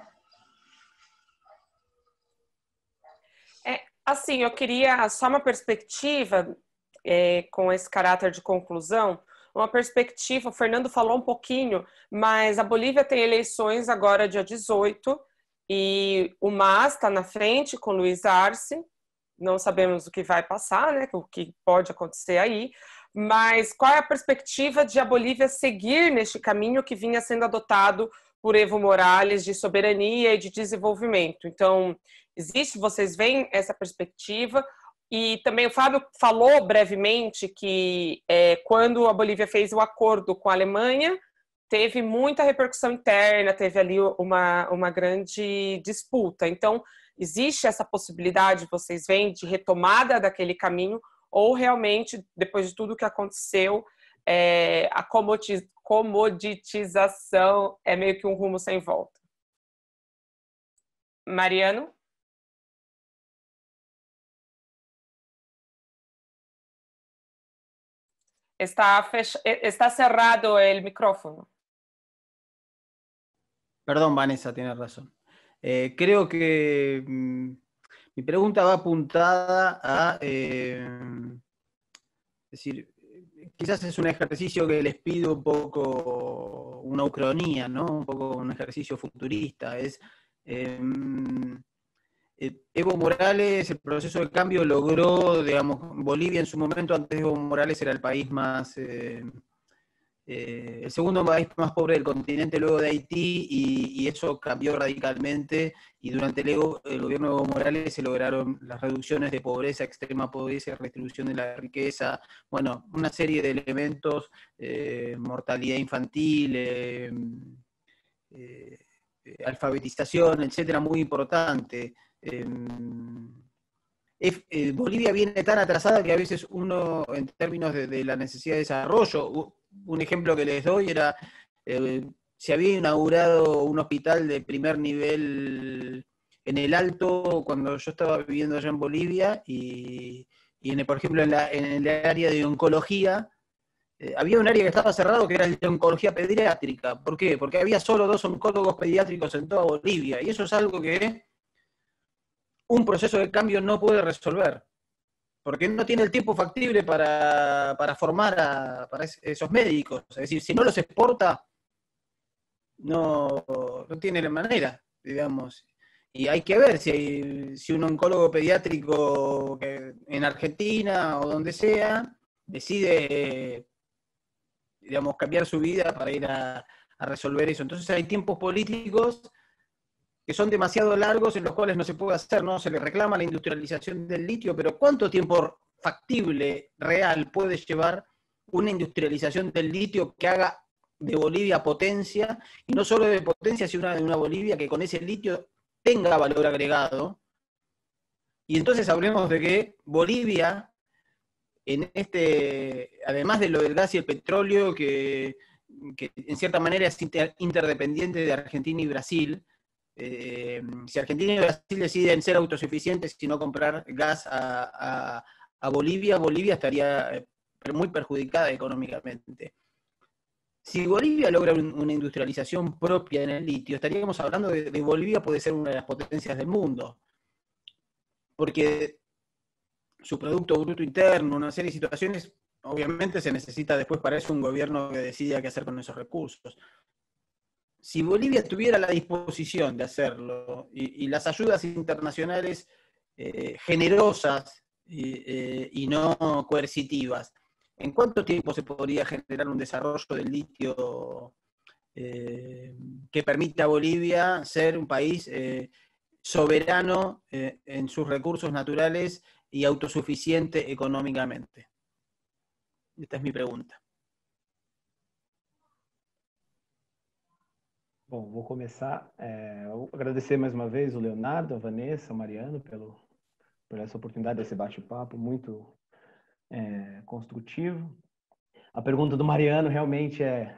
É, assim, eu queria só uma perspectiva é, com esse caráter de conclusão, uma perspectiva, o Fernando falou um pouquinho, mas a Bolívia tem eleições agora dia dezoito e o M A S está na frente com Luiz Arce, não sabemos o que vai passar, né, o que pode acontecer aí, mas qual é a perspectiva de a Bolívia seguir neste caminho que vinha sendo adotado por Evo Morales de soberania e de desenvolvimento? Então, existe, vocês veem essa perspectiva? E também o Fábio falou brevemente que é, quando a Bolívia fez o acordo com a Alemanha, teve muita repercussão interna, teve ali uma, uma grande disputa. Então, existe essa possibilidade, vocês veem, de retomada daquele caminho, ou realmente, depois de tudo que aconteceu, é, a comoditização é meio que um rumo sem volta? Mariano? Está, fech... Está cerrado el micrófono. Perdón, Vanessa, tienes razón. Eh, creo que mmm, mi Mi pregunta va apuntada a, eh, es decir, quizás es un ejercicio que les pido un poco una ucronía, ¿no? Un poco un ejercicio futurista. Es eh, Evo Morales, el proceso de cambio logró, digamos, Bolivia en su momento, antes de Evo Morales, era el país más, eh, eh, el segundo país más pobre del continente luego de Haití, y, y eso cambió radicalmente, y durante el, Evo, el gobierno de Evo Morales se lograron las reducciones de pobreza, extrema pobreza, redistribución de la riqueza, bueno, una serie de elementos, eh, mortalidad infantil, eh, eh, alfabetización, etcétera, muy importante. Eh, eh, Bolivia viene tan atrasada que a veces uno, en términos de, de la necesidad de desarrollo, un ejemplo que les doy era, eh, se había inaugurado un hospital de primer nivel en el Alto cuando yo estaba viviendo allá en Bolivia, y, y en el, por ejemplo, en, la, en el área de oncología, eh, había un área que estaba cerrado que era el de oncología pediátrica. ¿Por qué? Porque había solo dos oncólogos pediátricos en toda Bolivia, y eso es algo que un proceso de cambio no puede resolver, porque no tiene el tiempo factible para, para formar a para esos médicos. Es decir, si no los exporta, no, no tiene la manera, digamos. Y hay que ver si, hay, si un oncólogo pediátrico que en Argentina o donde sea decide, digamos, cambiar su vida para ir a, a resolver eso. Entonces hay tiempos políticos que son demasiado largos, en los cuales no se puede hacer, ¿no? Se le reclama la industrialización del litio, pero ¿cuánto tiempo factible, real, puede llevar una industrialización del litio que haga de Bolivia potencia, y no solo de potencia, sino de una Bolivia que con ese litio tenga valor agregado? Y entonces hablemos de que Bolivia, en este, además de lo del gas y el petróleo, que, que en cierta manera es inter, interdependiente de Argentina y Brasil, Eh, si Argentina y Brasil deciden ser autosuficientes y no comprar gas a, a, a Bolivia, Bolivia estaría muy perjudicada económicamente. Si Bolivia logra un, una industrialización propia en el litio, estaríamos hablando de, de Bolivia puede ser una de las potencias del mundo, porque su Producto Bruto Interno, una serie de situaciones, obviamente se necesita después para eso un gobierno que decida qué hacer con esos recursos. Si Bolivia tuviera la disposición de hacerlo, y, y las ayudas internacionales eh, generosas y, eh, y no coercitivas, ¿en cuánto tiempo se podría generar un desarrollo del litio eh, que permita a Bolivia ser un país eh, soberano eh, en sus recursos naturales y autosuficiente económicamente? Esta es mi pregunta. Bom, vou começar. É, agradecer mais uma vez o Leonardo, a Vanessa, o Mariano, pelo, por essa oportunidade desse bate-papo muito é, construtivo. A pergunta do Mariano realmente é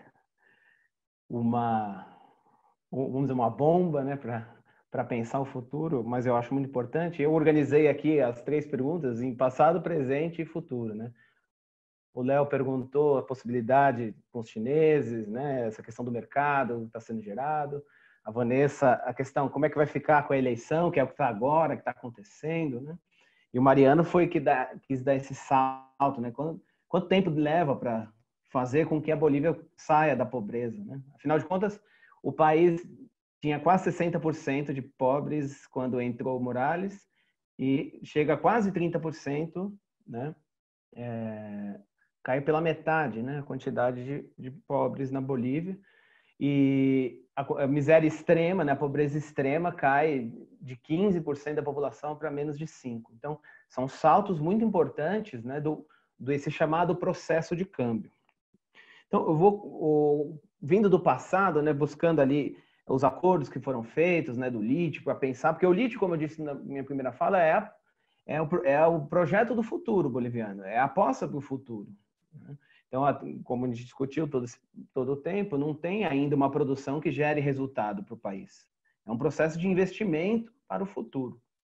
uma, vamos dizer, uma bomba, né, para pensar o futuro, mas eu acho muito importante. Eu organizei aqui as três perguntas em passado, presente e futuro, né? O Léo perguntou a possibilidade com os chineses, né? Essa questão do mercado que está sendo gerado. A Vanessa, a questão como é que vai ficar com a eleição, que é o que está agora, que está acontecendo, né? E o Mariano foi que dá, quis dar esse salto, né? Quanto, quanto tempo leva para fazer com que a Bolívia saia da pobreza, né? Afinal de contas, o país tinha quase sessenta por cento de pobres quando entrou Morales e chega a quase trinta por cento, né? É, cai pela metade, né, a quantidade de, de pobres na Bolívia, e a, a miséria extrema, né, a pobreza extrema cai de quinze por cento da população para menos de cinco por cento. Então, são saltos muito importantes, né, do, do esse chamado processo de câmbio. Então, eu vou, o, vindo do passado, né, buscando ali os acordos que foram feitos, né, do lítio, para pensar, porque o lítio, como eu disse na minha primeira fala, é, a, é, o, é o projeto do futuro boliviano, é a aposta para o futuro. Então, como a gente discutiu todo, todo o tempo, não tem ainda uma produção que gere resultado para o país. É um processo de investimento para o futuro.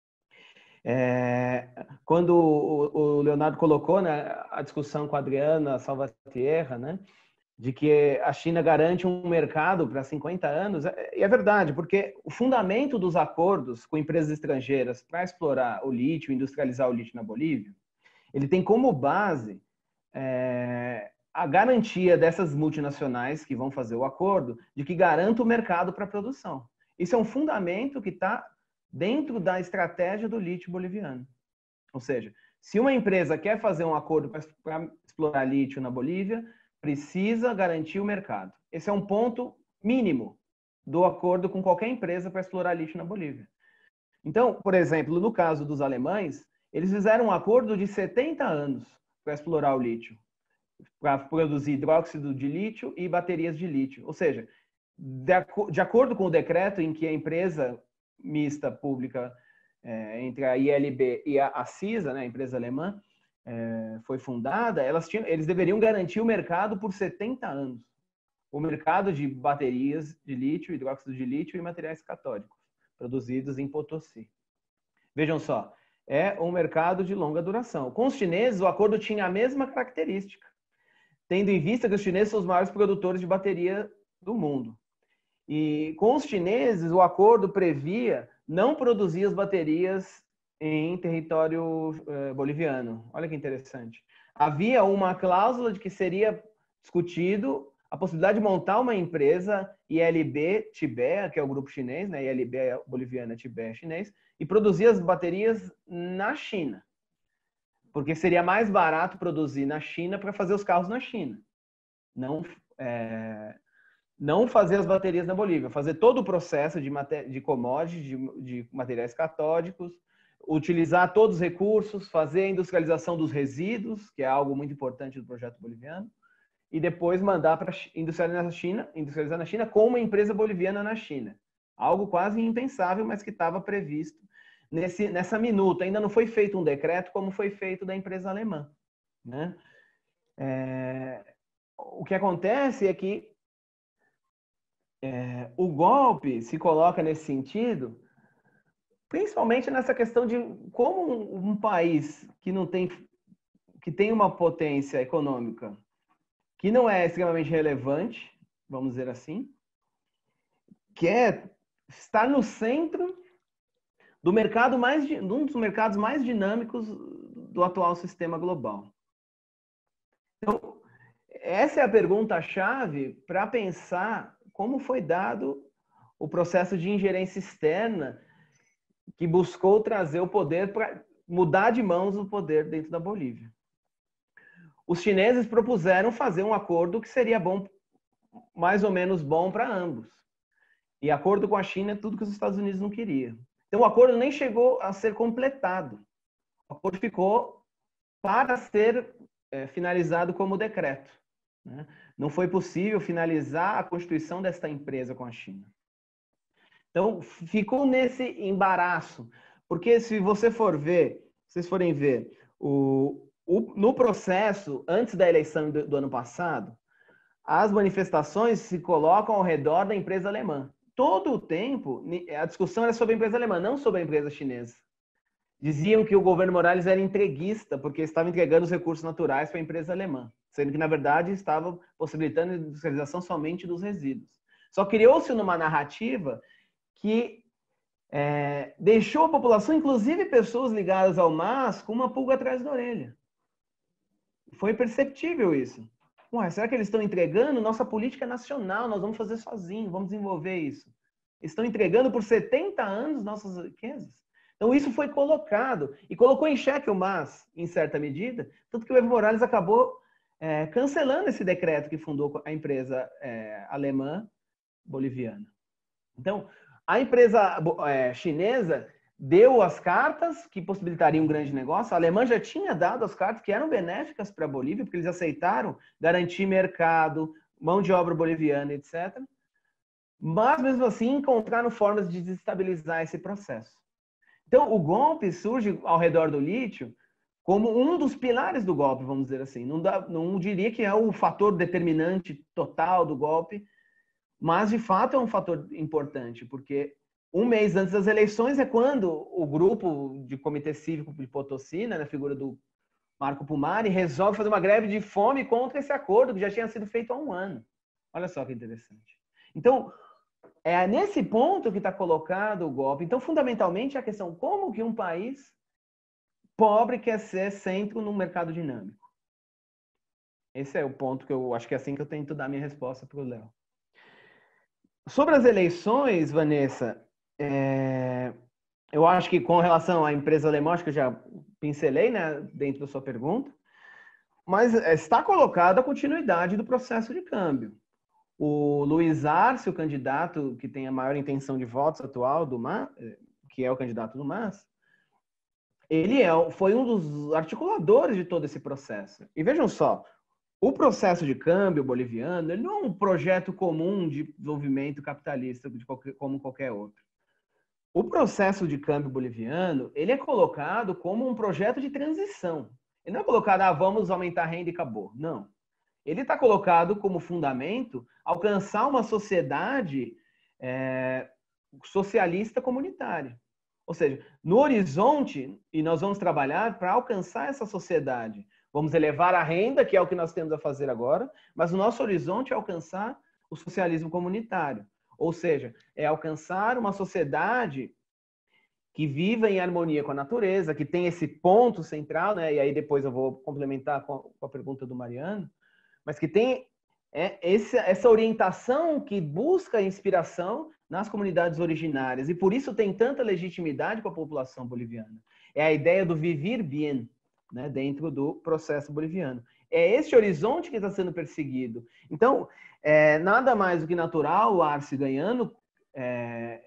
É, quando o, o Leonardo colocou, né, a discussão com a Adriana Salvatierra, né, de que a China garante um mercado para cinquenta anos, e é verdade, porque o fundamento dos acordos com empresas estrangeiras para explorar o lítio, industrializar o lítio na Bolívia, ele tem como base é, a garantia dessas multinacionais que vão fazer o acordo de que garanta o mercado para a produção. Isso é um fundamento que está dentro da estratégia do lítio boliviano. Ou seja, se uma empresa quer fazer um acordo para explorar lítio na Bolívia, precisa garantir o mercado. Esse é um ponto mínimo do acordo com qualquer empresa para explorar lítio na Bolívia. Então, por exemplo, no caso dos alemães, eles fizeram um acordo de setenta anos para explorar o lítio, para produzir hidróxido de lítio e baterias de lítio. Ou seja, de, aco de acordo com o decreto em que a empresa mista pública é, entre a I L B e a, a CISA, né, a empresa alemã, É, foi fundada, elas tinham, eles deveriam garantir o mercado por setenta anos. O mercado de baterias de lítio, hidróxido de lítio e materiais catódicos, produzidos em Potosí. Vejam só, é um mercado de longa duração. Com os chineses, o acordo tinha a mesma característica, tendo em vista que os chineses são os maiores produtores de bateria do mundo. E com os chineses, o acordo previa não produzir as baterias em território uh, boliviano. Olha que interessante. Havia uma cláusula de que seria discutido a possibilidade de montar uma empresa I L B Tibé, que é o grupo chinês, né? I L B é boliviana, Tibé é chinês, e produzir as baterias na China. Porque seria mais barato produzir na China para fazer os carros na China. Não, é, não fazer as baterias na Bolívia, fazer todo o processo de, de commodities, de, de materiais catódicos, utilizar todos os recursos, fazer a industrialização dos resíduos, que é algo muito importante do projeto boliviano, e depois mandar para industrializar na China, industrializar na China com uma empresa boliviana na China. Algo quase impensável, mas que estava previsto nesse, nessa minuta. Ainda não foi feito um decreto como foi feito da empresa alemã, né? É, o que acontece é que é, o golpe se coloca nesse sentido, principalmente nessa questão de como um, um país que não tem, que tem uma potência econômica que não é extremamente relevante, vamos dizer assim, que é estar no centro do mercado mais, de um dos mercados mais dinâmicos do atual sistema global. Então, essa é a pergunta-chave para pensar como foi dado o processo de ingerência externa que buscou trazer o poder para mudar de mãos o poder dentro da Bolívia. Os chineses propuseram fazer um acordo que seria bom, mais ou menos bom para ambos. E acordo com a China é tudo que os Estados Unidos não queriam. Então o acordo nem chegou a ser completado. O acordo ficou para ser é, finalizado como decreto, né? Não foi possível finalizar a constituição desta empresa com a China. Então, ficou nesse embaraço, porque se você for ver, se vocês forem ver, o, o, no processo, antes da eleição do, do ano passado, as manifestações se colocam ao redor da empresa alemã. Todo o tempo, a discussão era sobre a empresa alemã, não sobre a empresa chinesa. Diziam que o governo Morales era entreguista, porque estava entregando os recursos naturais para a empresa alemã, sendo que, na verdade, estava possibilitando a industrialização somente dos resíduos. Só criou-se numa narrativa que é, deixou a população, inclusive pessoas ligadas ao M A S, com uma pulga atrás da orelha. Foi perceptível isso. Ué, será que eles estão entregando? Nossa política nacional, nós vamos fazer sozinhos, vamos desenvolver isso. Eles estão entregando por setenta anos nossas riquezas. Então isso foi colocado, e colocou em xeque o M A S, em certa medida, tanto que o Evo Morales acabou é, cancelando esse decreto que fundou a empresa é, alemã boliviana. Então, a empresa é, chinesa deu as cartas que possibilitariam um grande negócio. A Alemanha já tinha dado as cartas que eram benéficas para a Bolívia, porque eles aceitaram garantir mercado, mão de obra boliviana, etcétera. Mas, mesmo assim, encontraram formas de desestabilizar esse processo. Então, o golpe surge ao redor do lítio como um dos pilares do golpe, vamos dizer assim. Não, dá, não diria que é o fator determinante total do golpe, mas, de fato, é um fator importante, porque um mês antes das eleições é quando o grupo de Comitê Cívico de Potosí, né, na figura do Marco Pumari resolve fazer uma greve de fome contra esse acordo que já tinha sido feito há um ano. Olha só que interessante. Então, é nesse ponto que está colocado o golpe. Então, fundamentalmente, a questão como que um país pobre quer ser centro num mercado dinâmico. Esse é o ponto que eu acho que é assim que eu tento dar minha resposta para o Léo. Sobre as eleições, Vanessa, é... eu acho que com relação à empresa alemã, acho que eu já pincelei, né, dentro da sua pergunta, mas está colocada a continuidade do processo de câmbio. O Luiz Arce, o candidato que tem a maior intenção de votos atual do M A S, que é o candidato do M A S, ele é, foi um dos articuladores de todo esse processo. E vejam só, o processo de câmbio boliviano ele não é um projeto comum de desenvolvimento capitalista de qualquer, como qualquer outro. O processo de câmbio boliviano ele é colocado como um projeto de transição. Ele não é colocado, ah, vamos aumentar a renda e acabou. Não. Ele está colocado como fundamento alcançar uma sociedade é, socialista comunitária. Ou seja, no horizonte, e nós vamos trabalhar para alcançar essa sociedade. Vamos elevar a renda, que é o que nós temos a fazer agora, mas o nosso horizonte é alcançar o socialismo comunitário. Ou seja, é alcançar uma sociedade que viva em harmonia com a natureza, que tem esse ponto central, né? E aí depois eu vou complementar com a pergunta do Mariano, mas que tem é, esse, essa orientação que busca inspiração nas comunidades originárias, e por isso tem tanta legitimidade com a população boliviana. É a ideia do vivir bien, né, dentro do processo boliviano. É esse horizonte que está sendo perseguido. Então, é, nada mais do que natural o Arce ganhando é,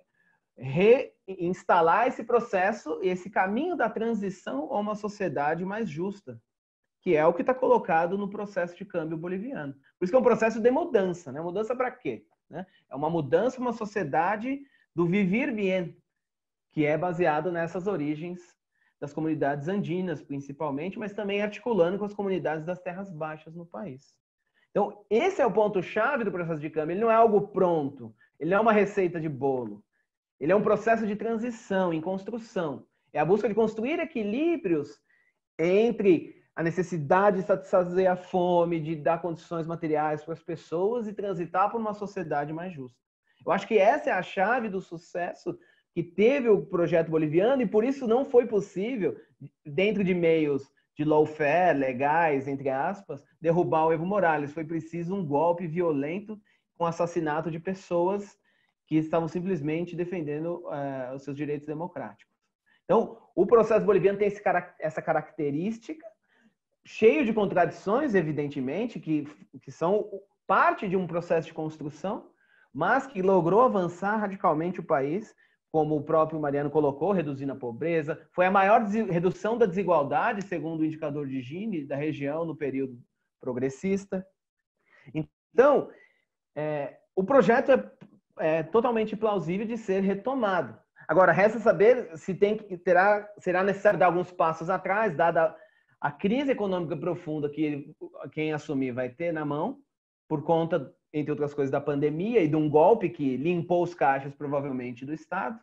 reinstalar esse processo, esse caminho da transição a uma sociedade mais justa, que é o que está colocado no processo de câmbio boliviano. Por isso que é um processo de mudança. Né? Mudança para quê? Né? É uma mudança para uma sociedade do vivir bien, que é baseado nessas origens das comunidades andinas, principalmente, mas também articulando com as comunidades das terras baixas no país. Então, esse é o ponto-chave do processo de câmbio. Ele não é algo pronto, ele não é uma receita de bolo. Ele é um processo de transição, em construção. É a busca de construir equilíbrios entre a necessidade de satisfazer a fome, de dar condições materiais para as pessoas e transitar por uma sociedade mais justa. Eu acho que essa é a chave do sucesso que teve o projeto boliviano, e por isso não foi possível, dentro de meios de lawfare, legais, entre aspas, derrubar o Evo Morales. Foi preciso um golpe violento com assassinato de pessoas que estavam simplesmente defendendo uh, os seus direitos democráticos. Então, o processo boliviano tem esse, essa característica, cheio de contradições, evidentemente, que, que são parte de um processo de construção, mas que logrou avançar radicalmente o país, como o próprio Mariano colocou, reduzindo a pobreza. Foi a maior redução da desigualdade, segundo o indicador de Gini, da região no período progressista. Então, é, o projeto é, é totalmente plausível de ser retomado. Agora, resta saber se tem, terá, será necessário dar alguns passos atrás, dada a crise econômica profunda que quem assumir vai ter na mão, por conta, entre outras coisas, da pandemia e de um golpe que limpou os caixas, provavelmente, do Estado.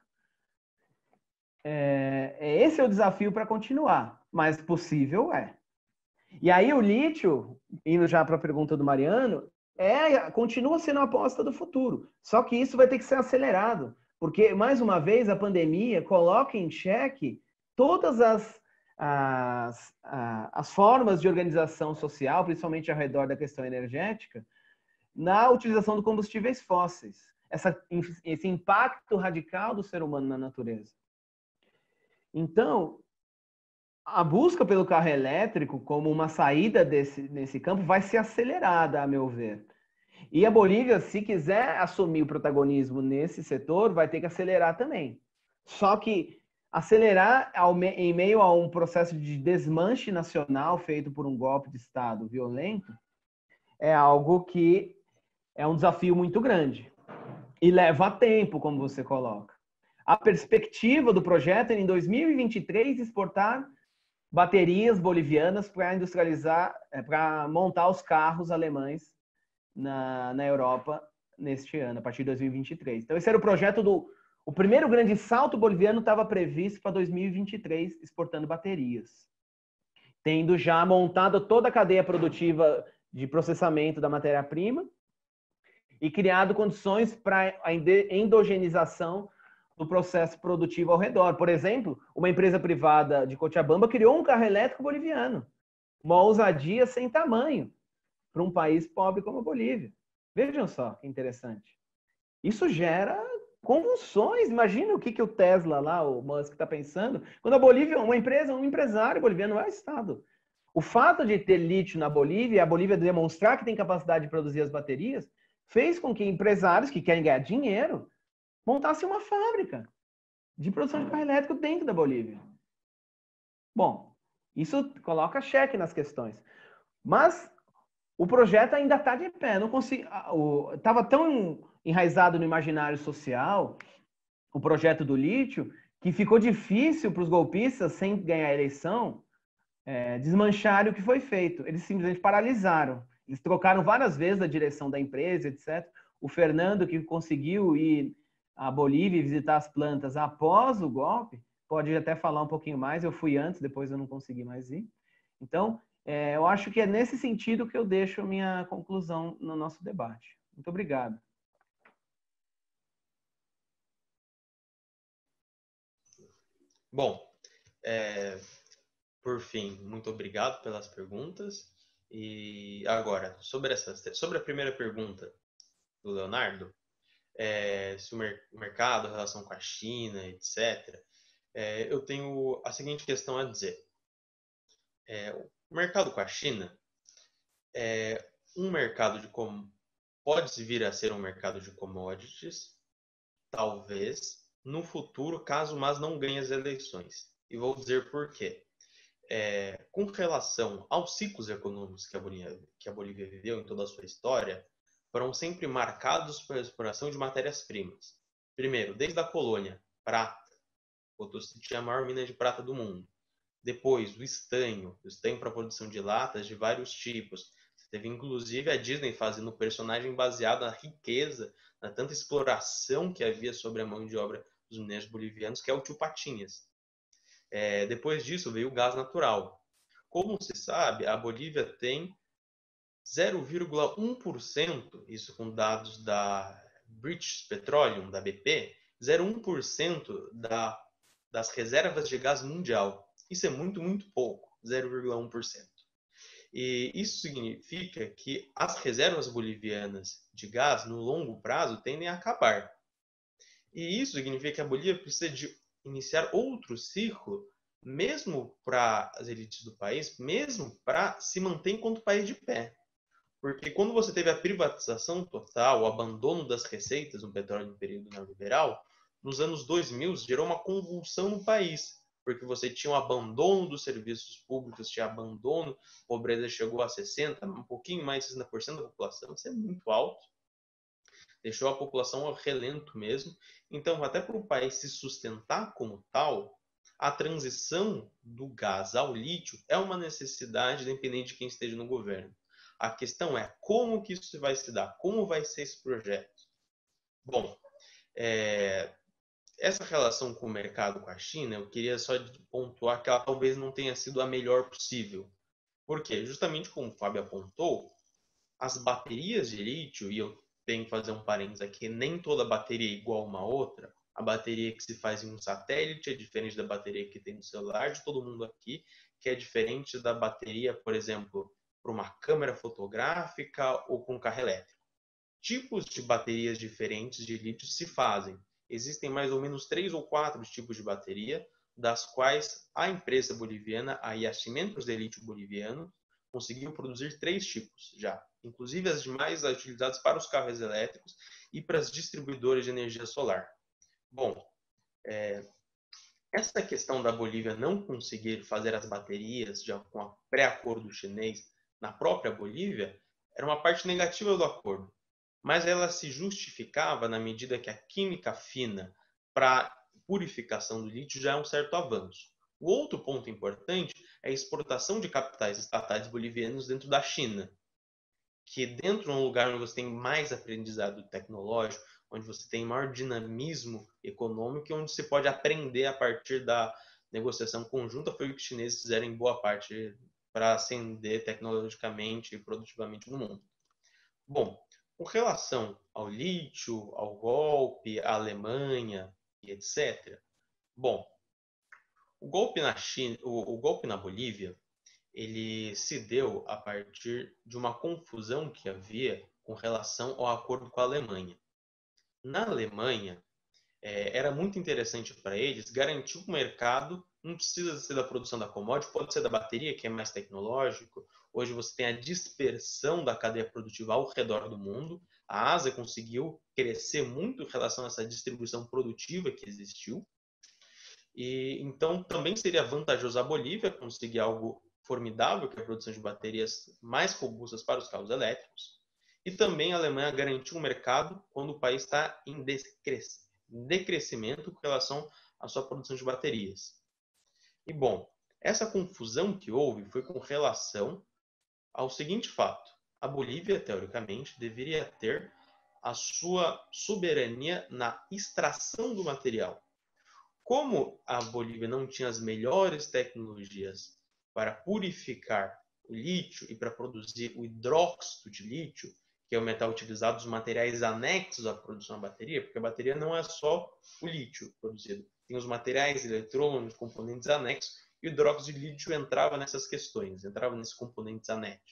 É, esse é o desafio para continuar, mas possível é. E aí o lítio, indo já para a pergunta do Mariano, é, continua sendo a aposta do futuro. Só que isso vai ter que ser acelerado, porque, mais uma vez, a pandemia coloca em xeque todas as, as, as formas de organização social, principalmente ao redor da questão energética, na utilização de combustíveis fósseis. Essa, esse impacto radical do ser humano na natureza. Então, a busca pelo carro elétrico como uma saída desse, desse campo vai ser acelerada, a meu ver. E a Bolívia, se quiser assumir o protagonismo nesse setor, vai ter que acelerar também. Só que acelerar ao, em meio a um processo de desmanche nacional feito por um golpe de Estado violento é algo que é um desafio muito grande. E leva tempo, como você coloca. A perspectiva do projeto é, em dois mil e vinte e três, exportar baterias bolivianas para industrializar, para montar os carros alemães na, na Europa neste ano, a partir de dois mil e vinte e três. Então, esse era o projeto do... O primeiro grande salto boliviano estava previsto para dois mil e vinte e três, exportando baterias. tendo já montado toda a cadeia produtiva de processamento da matéria-prima e criado condições para a endogenização do processo produtivo ao redor. Por exemplo, uma empresa privada de Cochabamba criou um carro elétrico boliviano. Uma ousadia sem tamanho para um país pobre como a Bolívia. Vejam só que interessante. Isso gera convulsões. Imagina o que, que o Tesla lá, o Musk, está pensando. Quando a Bolívia, uma empresa, um empresário boliviano é o Estado. O fato de ter lítio na Bolívia, a Bolívia demonstrar que tem capacidade de produzir as baterias, fez com que empresários que querem ganhar dinheiro montassem uma fábrica de produção de carro elétrico dentro da Bolívia. Bom, isso coloca cheque nas questões. Mas o projeto ainda está de pé. Não consigo, estava tão enraizado no imaginário social, o projeto do lítio, que ficou difícil para os golpistas, sem ganhar a eleição, é, desmancharem o que foi feito. Eles simplesmente paralisaram. Eles trocaram várias vezes a direção da empresa, etcétera. O Fernando, que conseguiu ir à Bolívia e visitar as plantas após o golpe, pode até falar um pouquinho mais. Eu fui antes, depois eu não consegui mais ir. Então, é, eu acho que é nesse sentido que eu deixo a minha conclusão no nosso debate. Muito obrigado. Bom, é, por fim, muito obrigado pelas perguntas. E agora, sobre, essa, sobre a primeira pergunta do Leonardo, é, se o mer mercado, a relação com a China, etcétera, é, eu tenho a seguinte questão a dizer. É, o mercado com a China é um mercado de com... pode vir a ser um mercado de commodities, talvez, no futuro, caso o Mas não ganhe as eleições. E vou dizer por quê. É, com relação aos ciclos econômicos que a, Bolívia, que a Bolívia viveu em toda a sua história, foram sempre marcados pela exploração de matérias-primas. Primeiro, desde a colônia, prata. Potosí tinha a maior mina de prata do mundo. Depois, o estanho, o estanho para a produção de latas de vários tipos. Você teve, inclusive, a Disney fazendo um personagem baseado na riqueza, na tanta exploração que havia sobre a mão de obra dos mineiros bolivianos, que é o Tio Patinhas. É, depois disso veio o gás natural. Como se sabe, a Bolívia tem zero vírgula um por cento, isso com dados da British Petroleum, da B P, zero vírgula um por cento da, das reservas de gás mundial. Isso é muito, muito pouco, zero vírgula um por cento. E isso significa que as reservas bolivianas de gás, no longo prazo, tendem a acabar. E isso significa que a Bolívia precisa de iniciar outro ciclo, mesmo para as elites do país, mesmo para se manter enquanto país de pé. Porque quando você teve a privatização total, o abandono das receitas no petróleo no período neoliberal, nos anos dois mil gerou uma convulsão no país, porque você tinha um abandono dos serviços públicos, tinha abandono, a pobreza chegou a sessenta por cento, um pouquinho mais de sessenta por cento da população, isso é muito alto. Deixou a população ao relento mesmo. Então, até para o país se sustentar como tal, a transição do gás ao lítio é uma necessidade independente de quem esteja no governo. A questão é como que isso vai se dar, como vai ser esse projeto. Bom, é, essa relação com o mercado, com a China, eu queria só pontuar que ela talvez não tenha sido a melhor possível. Por quê? Justamente como o Fábio apontou, as baterias de lítio, e eu tenho que fazer um parênteses aqui, nem toda bateria é igual a uma outra. A bateria que se faz em um satélite é diferente da bateria que tem no celular de todo mundo aqui, que é diferente da bateria, por exemplo, para uma câmera fotográfica ou com um carro elétrico. Tipos de baterias diferentes de lítio se fazem. Existem mais ou menos três ou quatro tipos de bateria, das quais a empresa boliviana, a Yacimentos de Lítio Boliviano, conseguiu produzir três tipos já, inclusive as demais utilizadas para os carros elétricos e para as distribuidoras de energia solar. Bom, é, essa questão da Bolívia não conseguir fazer as baterias já com a pré-acordo chinês na própria Bolívia era uma parte negativa do acordo, mas ela se justificava na medida que a química fina para purificação do lítio já é um certo avanço. O outro ponto importante é a exportação de capitais estatais bolivianos dentro da China, que dentro de um lugar onde você tem mais aprendizado tecnológico, onde você tem maior dinamismo econômico e onde você pode aprender a partir da negociação conjunta, foi o que os chineses fizeram em boa parte para ascender tecnologicamente e produtivamente no mundo. Bom, com relação ao lítio, ao golpe, à Alemanha e etcétera. Bom, o golpe na China, o, o golpe na Bolívia, ele se deu a partir de uma confusão que havia com relação ao acordo com a Alemanha. Na Alemanha, é, era muito interessante para eles garantir o mercado, não precisa ser da produção da commodity, pode ser da bateria, que é mais tecnológico. Hoje você tem a dispersão da cadeia produtiva ao redor do mundo. A Ásia conseguiu crescer muito em relação a essa distribuição produtiva que existiu. E então também seria vantajoso a Bolívia conseguir algo formidável, que é a produção de baterias mais robustas para os carros elétricos. E também a Alemanha garantiu um mercado quando o país está em decrescimento com relação à sua produção de baterias. E bom, essa confusão que houve foi com relação ao seguinte fato: a Bolívia, teoricamente, deveria ter a sua soberania na extração do material. Como a Bolívia não tinha as melhores tecnologias para purificar o lítio e para produzir o hidróxido de lítio, que é o metal utilizado nos materiais anexos à produção da bateria, porque a bateria não é só o lítio produzido, tem os materiais eletrônicos, componentes anexos, e o hidróxido de lítio entrava nessas questões, entrava nesses componentes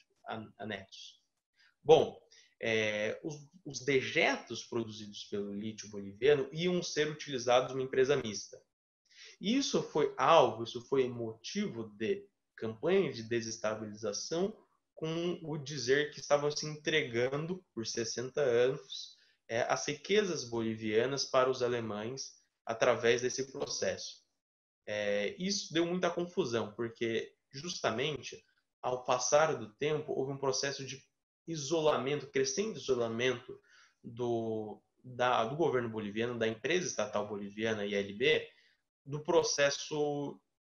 anexos. Bom, é, os, os dejetos produzidos pelo lítio boliviano iam ser utilizados numa empresa mista. Isso foi alvo, isso foi motivo de campanha de desestabilização, com o dizer que estavam se entregando por sessenta anos é, as riquezas bolivianas para os alemães através desse processo. É, isso deu muita confusão, porque justamente ao passar do tempo houve um processo de isolamento, crescente isolamento do, da, do governo boliviano, da empresa estatal boliviana I L B, do processo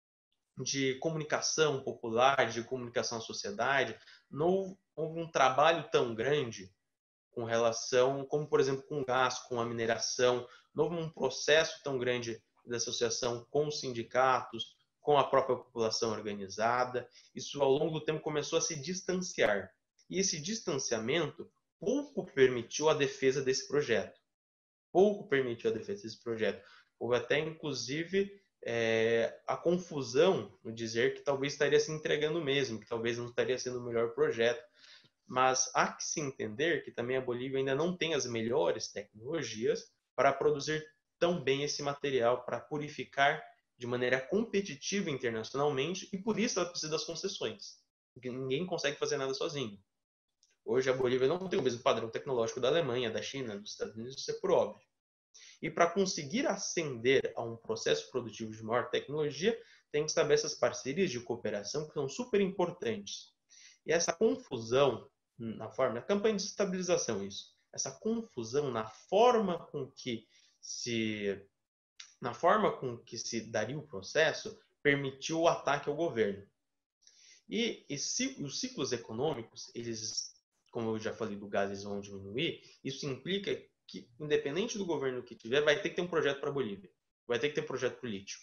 de comunicação popular, de comunicação à sociedade. Não houve um trabalho tão grande com relação, como por exemplo com o gás, com a mineração, não houve um processo tão grande de associação com os sindicatos, com a própria população organizada. Isso ao longo do tempo começou a se distanciar. E esse distanciamento pouco permitiu a defesa desse projeto. Pouco permitiu a defesa desse projeto. Houve até, inclusive, é, a confusão no dizer que talvez estaria se entregando mesmo, que talvez não estaria sendo o melhor projeto. Mas há que se entender que também a Bolívia ainda não tem as melhores tecnologias para produzir tão bem esse material, para purificar de maneira competitiva internacionalmente, e por isso ela precisa das concessões. Porque ninguém consegue fazer nada sozinho. Hoje a Bolívia não tem o mesmo padrão tecnológico da Alemanha, da China, dos Estados Unidos, isso é por óbvio. E para conseguir ascender a um processo produtivo de maior tecnologia, tem que saber essas parcerias de cooperação que são super importantes. E essa confusão na forma, a campanha de estabilização, isso, essa confusão na forma com que se, na forma com que se daria o processo, permitiu o ataque ao governo. E, e se, os ciclos econômicos, eles, como eu já falei do gás, eles vão diminuir. Isso implica que, independente do governo que tiver, vai ter que ter um projeto para a Bolívia, vai ter que ter um projeto para o lítio.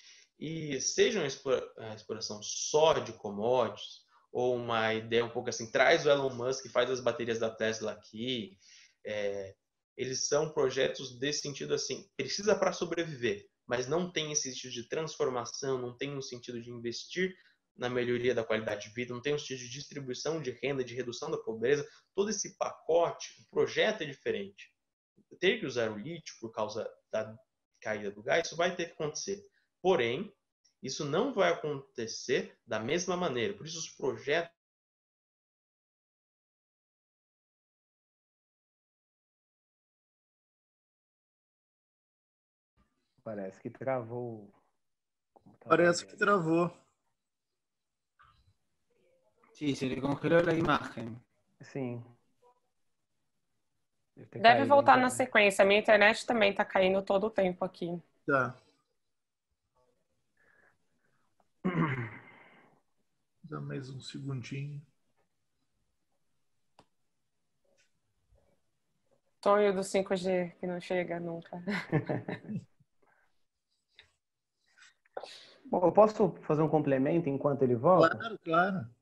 E seja uma exploração só de commodities, ou uma ideia um pouco assim, traz o Elon Musk e faz as baterias da Tesla aqui, é, eles são projetos desse sentido assim, precisa para sobreviver, mas não tem esse sentido de transformação, não tem um sentido de investir na melhoria da qualidade de vida, não tem um sentido de distribuição de renda, de redução da pobreza. Todo esse pacote, o projeto é diferente. Ter que usar o lítio por causa da caída do gás, isso vai ter que acontecer. Porém, isso não vai acontecer da mesma maneira. Por isso, os projetos. Parece que travou. Parece que travou. Sí, se le congeló la imagen. Sim. Deve, Deve voltar na sequência. A minha internet também está caindo todo o tempo aqui. Tá. Dá mais um segundinho. Sonho do cinco G que não chega nunca. Bom, eu posso fazer um complemento enquanto ele volta? Claro, claro.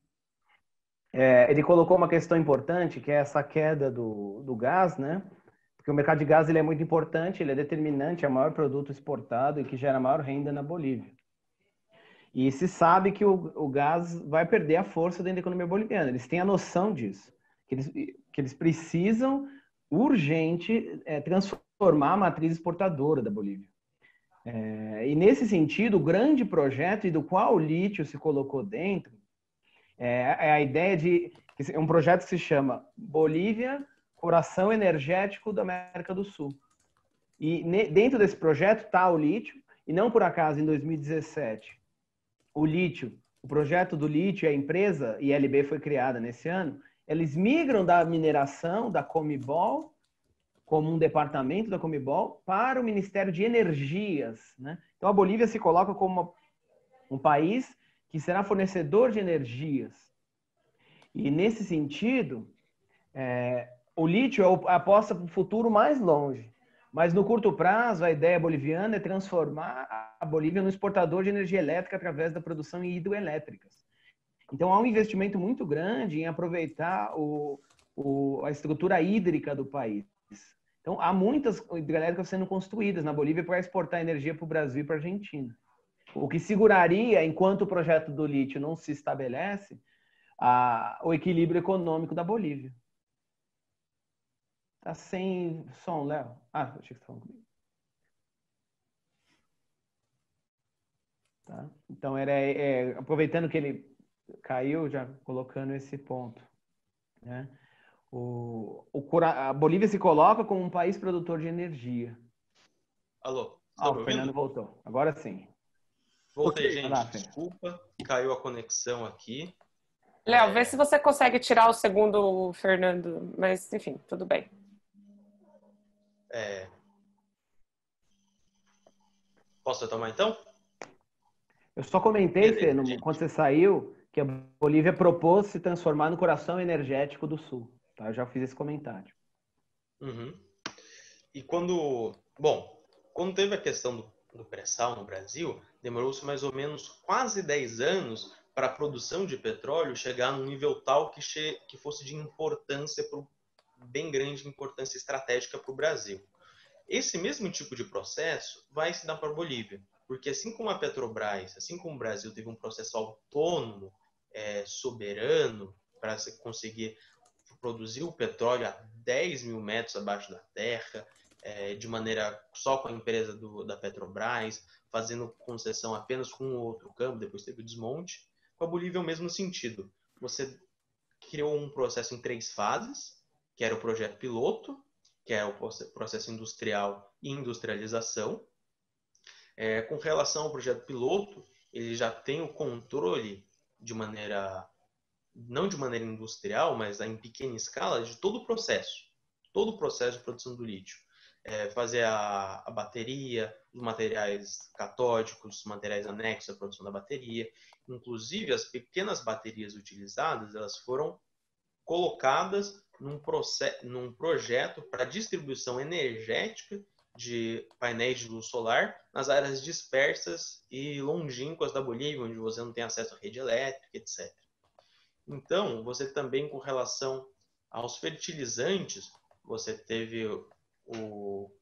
É, ele colocou uma questão importante, que é essa queda do, do gás, né? Porque o mercado de gás ele é muito importante, ele é determinante, é o maior produto exportado e que gera maior renda na Bolívia. E se sabe que o, o gás vai perder a força dentro da economia boliviana. Eles têm a noção disso, que eles, que eles precisam urgente é, transformar a matriz exportadora da Bolívia. É, e nesse sentido, o grande projeto e do qual o lítio se colocou dentro é, é a ideia de é um projeto que se chama Bolívia, Coração Energético da América do Sul. E ne, dentro desse projeto está o lítio, e não por acaso, em dois mil e dezessete, o lítio, o projeto do lítio, a empresa I L B foi criada nesse ano, eles migram da mineração, da Comibol, como um departamento da Comibol, para o Ministério de Energias, né? Então a Bolívia se coloca como uma, um país que será fornecedor de energias. E nesse sentido, é, o lítio é a aposta para o futuro mais longe. Mas no curto prazo, a ideia boliviana é transformar a Bolívia num exportador de energia elétrica através da produção em hidroelétricas. Então há um investimento muito grande em aproveitar o, o, a estrutura hídrica do país. Então há muitas hidrelétricas sendo construídas na Bolívia para exportar energia para o Brasil e para a Argentina. O que seguraria, enquanto o projeto do lítio não se estabelece, a, o equilíbrio econômico da Bolívia. Tá sem som, Léo? Ah, achei que você estava comigo. Tá? Então, era, é, aproveitando que ele caiu, já colocando esse ponto. Né? O, o, a Bolívia se coloca como um país produtor de energia. Alô? Ah, o Fernando voltou. Agora sim. Voltei, Okay. gente. Lá, Desculpa, caiu a conexão aqui. Léo, é... vê se você consegue tirar o segundo, Fernando. Mas, enfim, tudo bem. É... Posso retomar, então? Eu só comentei, Beleza, Fê, no, quando você saiu, que a Bolívia propôs se transformar no coração energético do Sul. Tá? Eu já fiz esse comentário. Uhum. E quando... Bom, quando teve a questão do, do pré-sal no Brasil, demorou-se mais ou menos quase dez anos para a produção de petróleo chegar num nível tal que, che... que fosse de importância, pro... bem grande importância estratégica para o Brasil. Esse mesmo tipo de processo vai se dar para a Bolívia, porque assim como a Petrobras, assim como o Brasil teve um processo autônomo, é, soberano, para conseguir produzir o petróleo a dez mil metros abaixo da terra, é, de maneira só com a empresa do, da Petrobras, fazendo concessão apenas com um outro campo, depois teve o desmonte, com a Bolívia é o mesmo sentido. Você criou um processo em três fases, que era o projeto piloto, que é o processo industrial e industrialização. É, com relação ao projeto piloto, ele já tem o controle de maneira, não de maneira industrial, mas em pequena escala, de todo o processo. Todo o processo de produção do lítio. É, fazer a, a bateria, os materiais catódicos, os materiais anexos à produção da bateria. Inclusive, as pequenas baterias utilizadas, elas foram colocadas num, processo, num projeto para distribuição energética de painéis de luz solar nas áreas dispersas e longínquas da Bolívia, onde você não tem acesso à rede elétrica, etcétera. Então, você também, com relação aos fertilizantes, você teve o,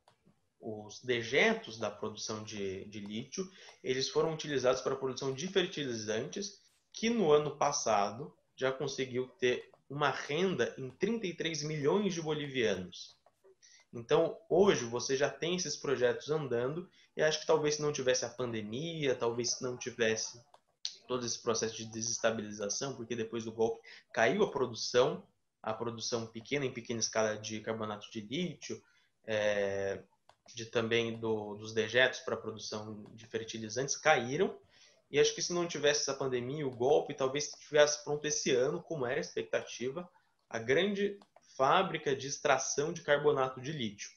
os dejetos da produção de, de lítio, eles foram utilizados para a produção de fertilizantes, que no ano passado já conseguiu ter uma renda em trinta e três milhões de bolivianos. Então, hoje, você já tem esses projetos andando, e acho que talvez se não tivesse a pandemia, talvez se não tivesse todo esse processo de desestabilização, porque depois do golpe caiu a produção, a produção pequena, em pequena escala de carbonato de lítio, é, de também do, dos dejetos para a produção de fertilizantes caíram. E acho que se não tivesse essa pandemia, o golpe, talvez tivesse pronto esse ano, como era a expectativa, a grande fábrica de extração de carbonato de lítio.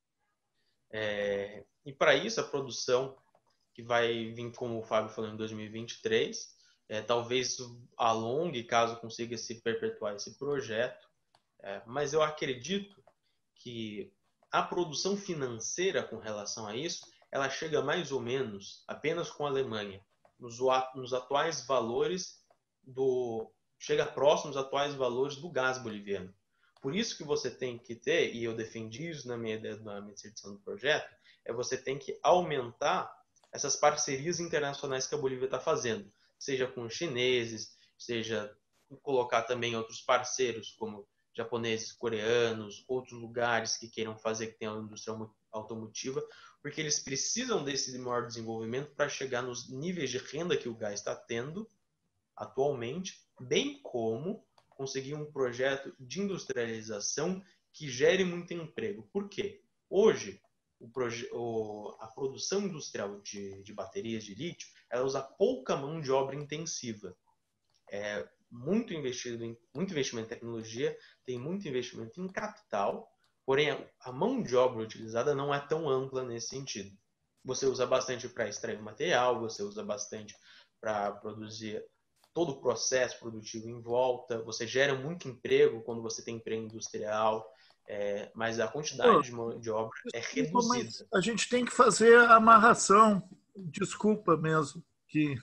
É, e para isso, a produção que vai vir, como o Fábio falou, em dois mil e vinte e três, é, talvez alongue, caso consiga se perpetuar esse projeto, é, mas eu acredito que a produção financeira com relação a isso, ela chega mais ou menos apenas com a Alemanha, nos, nos atuais valores do, chega próximo dos atuais valores do gás boliviano. Por isso que você tem que ter, e eu defendi isso na minha, na minha dissertação do projeto, é você tem que aumentar essas parcerias internacionais que a Bolívia está fazendo, seja com os chineses, seja colocar também outros parceiros, como japoneses, coreanos, outros lugares que queiram fazer, que tenham uma indústria automotiva, porque eles precisam desse maior desenvolvimento para chegar nos níveis de renda que o gás está tendo atualmente, bem como conseguir um projeto de industrialização que gere muito emprego. Por quê? Hoje, o proje- o, a produção industrial de, de baterias de lítio, ela usa pouca mão de obra intensiva. É muito, investido em, muito investimento em tecnologia, tem muito investimento em capital, porém a, a mão de obra utilizada não é tão ampla nesse sentido. Você usa bastante para extrair o material, você usa bastante para produzir todo o processo produtivo em volta, você gera muito emprego quando você tem emprego industrial, é, mas a quantidade Pô, de mão de obra é desculpa, mas reduzida. a gente tem que fazer a amarração. Desculpa mesmo que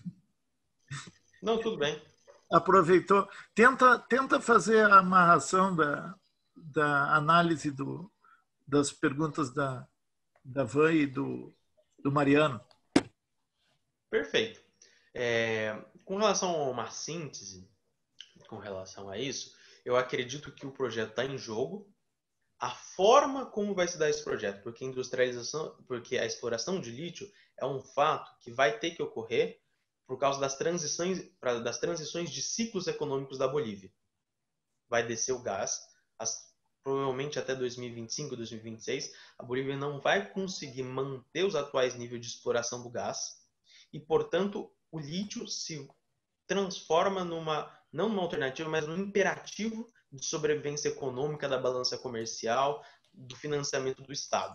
Não, tudo bem. aproveitou. Tenta, tenta fazer a amarração da, da análise do, das perguntas da, da Van e do, do Mariano. Perfeito. É, com relação a uma síntese, com relação a isso, eu acredito que o projeto está em jogo. A forma como vai se dar esse projeto, porque a industrialização, porque a exploração de lítio é um fato que vai ter que ocorrer por causa das transições, das transições de ciclos econômicos da Bolívia. Vai descer o gás, as, provavelmente até dois mil e vinte e cinco, dois mil e vinte e seis, a Bolívia não vai conseguir manter os atuais níveis de exploração do gás e, portanto, o lítio se transforma numa, não numa alternativa, mas num imperativo de sobrevivência econômica da balança comercial, do financiamento do Estado.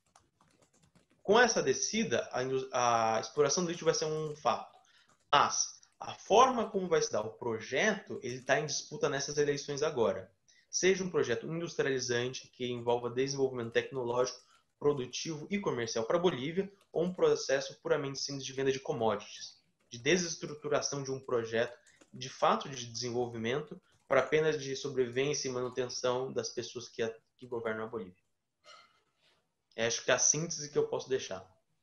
Com essa descida, a, a exploração do lítio vai ser um fato. Mas a forma como vai se dar o projeto, ele está em disputa nessas eleições agora. Seja um projeto industrializante, que envolva desenvolvimento tecnológico, produtivo e comercial para a Bolívia, ou um processo puramente simples de venda de commodities, de desestruturação de um projeto, de fato de desenvolvimento, para apenas de sobrevivência e manutenção das pessoas que, a, que governam a Bolívia. É, acho que é a síntese que eu posso deixar.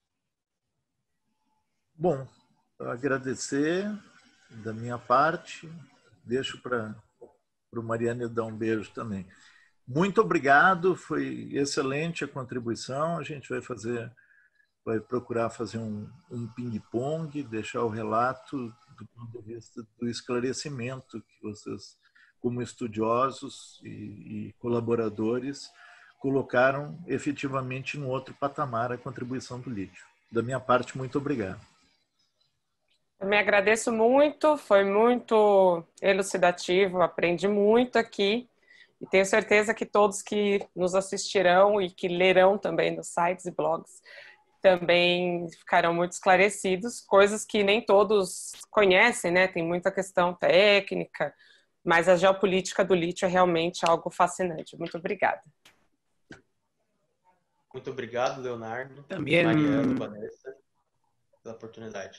Bom, agradecer da minha parte. Deixo para o Mariano dar um beijo também. Muito obrigado, foi excelente a contribuição. A gente vai fazer, vai procurar fazer um, um ping-pong, deixar o relato do ponto de vista do esclarecimento que vocês, como estudiosos e, e colaboradores, colocaram efetivamente em outro patamar a contribuição do lítio. Da minha parte, muito obrigado. Eu me agradeço muito, foi muito elucidativo, aprendi muito aqui e tenho certeza que todos que nos assistirão e que lerão também nos sites e blogs também ficarão muito esclarecidos, coisas que nem todos conhecem, né? Tem muita questão técnica, mas a geopolítica do lítio é realmente algo fascinante. Muito obrigada. Muito obrigado, Leonardo, También, Mariano, Vanessa, pela oportunidade.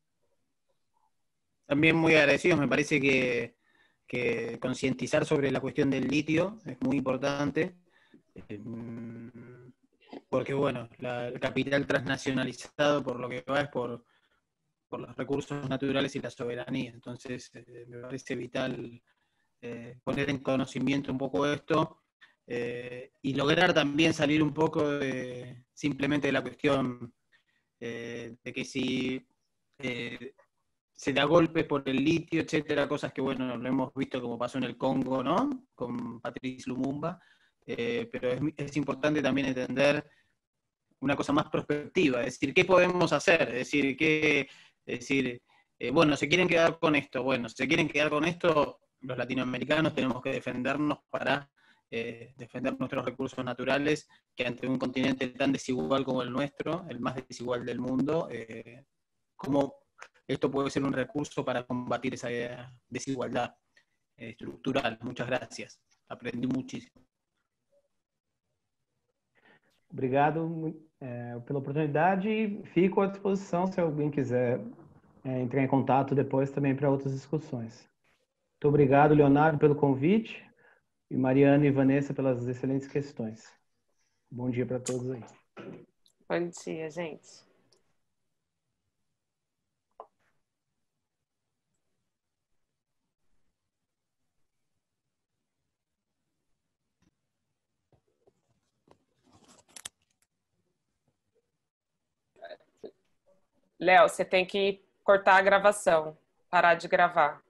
También muy agradecidos, me parece que, que concientizar sobre la cuestión del litio es muy importante, eh, porque bueno, la, el capital transnacionalizado por lo que va es por, por los recursos naturales y la soberanía, entonces eh, me parece vital eh, poner en conocimiento un poco esto eh, y lograr también salir un poco de, simplemente de la cuestión eh, de que si eh, se da golpes por el litio, etcétera, cosas que, bueno, lo hemos visto como pasó en el Congo, ¿no? Con Patrice Lumumba, eh, pero es, es importante también entender una cosa más prospectiva, es decir, ¿qué podemos hacer? Es decir, ¿qué, es decir eh, bueno, ¿se quieren quedar con esto? Bueno, ¿se quieren quedar con esto? Los latinoamericanos tenemos que defendernos para eh, defender nuestros recursos naturales, que ante un continente tan desigual como el nuestro, el más desigual del mundo, eh, ¿cómo esto puede ser un recurso para combatir esa desigualdad eh, estructural? Muchas gracias. Aprendí muchísimo. Obrigado é, pela oportunidade. Fico à disposição se alguém quiser é, entrar em contato depois também para outras discussões. Muito obrigado, Leonardo, pelo convite e Mariana e Vanessa pelas excelentes questões. Bom dia para todos aí. Bom dia, gente. Léo, você tem que cortar a gravação, parar de gravar.